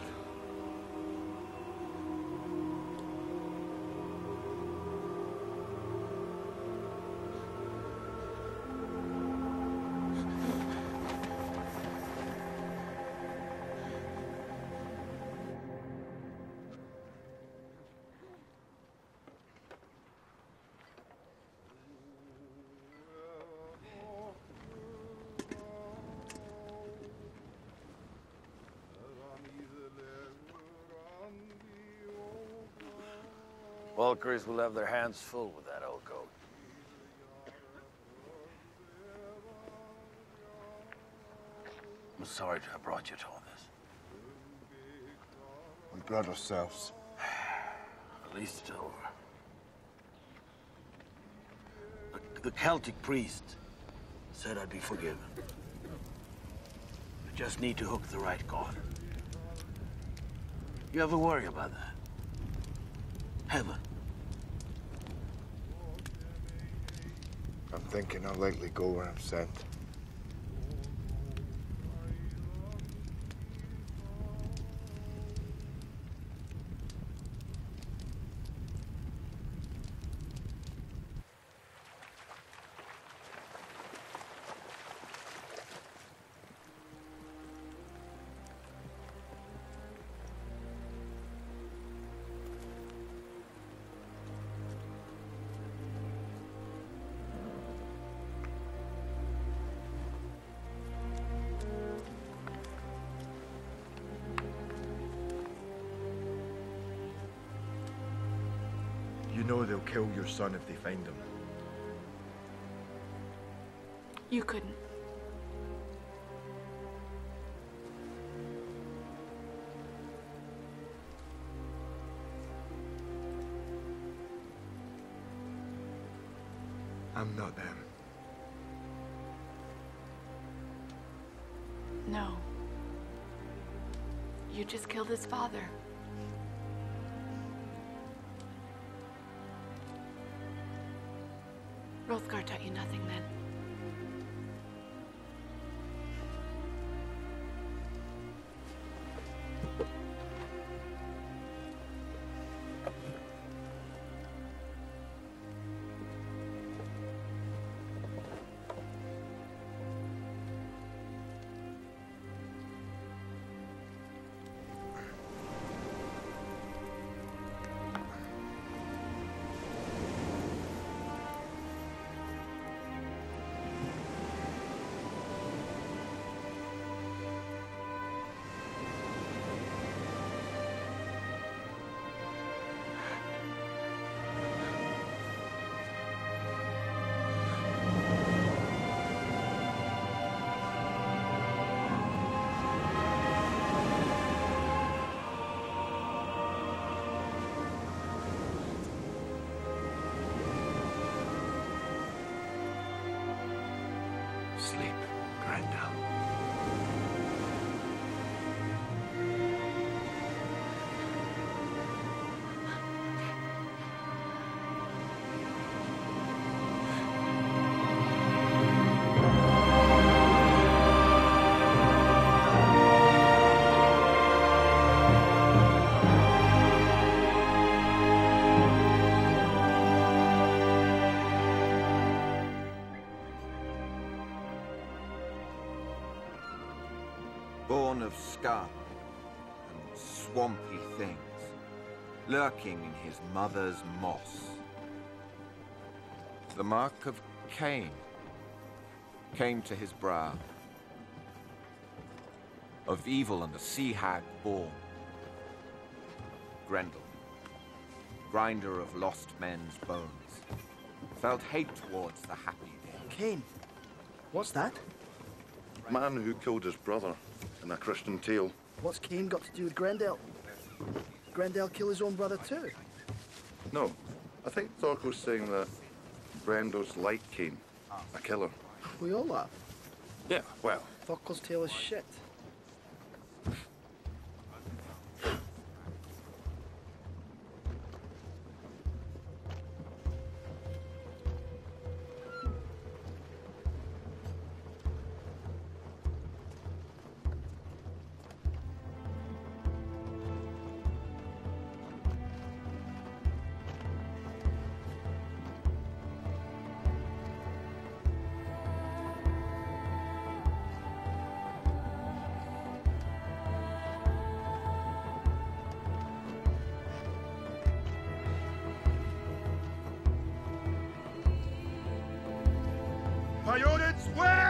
Valkyries will have their hands full with that old goat. I'm sorry to have brought you to all this. We brought ourselves. At least it's over. The, the Celtic priest said I'd be forgiven. I just need to hook the right god. You ever worry about that? Heaven. I'm thinking I'll likely go where I'm sent. You know they'll kill your son if they find him. You couldn't. I'm not them. No. You just killed his father. Hrothgar taught you nothing then. Sleep, Grendel. Born of scum and swampy things, lurking in his mother's moss. The mark of Cain came to his brow. Of evil and the sea hag born. Grendel, grinder of lost men's bones, felt hate towards the happy day. Cain, what's that? Man who killed his brother in a Christian tale. What's Cain got to do with Grendel? Grendel kill his own brother too? No, I think Thorke was saying that Grendel's like Cain, a killer. We all are. Yeah, well, Thorkel's tale is shit. My units, where?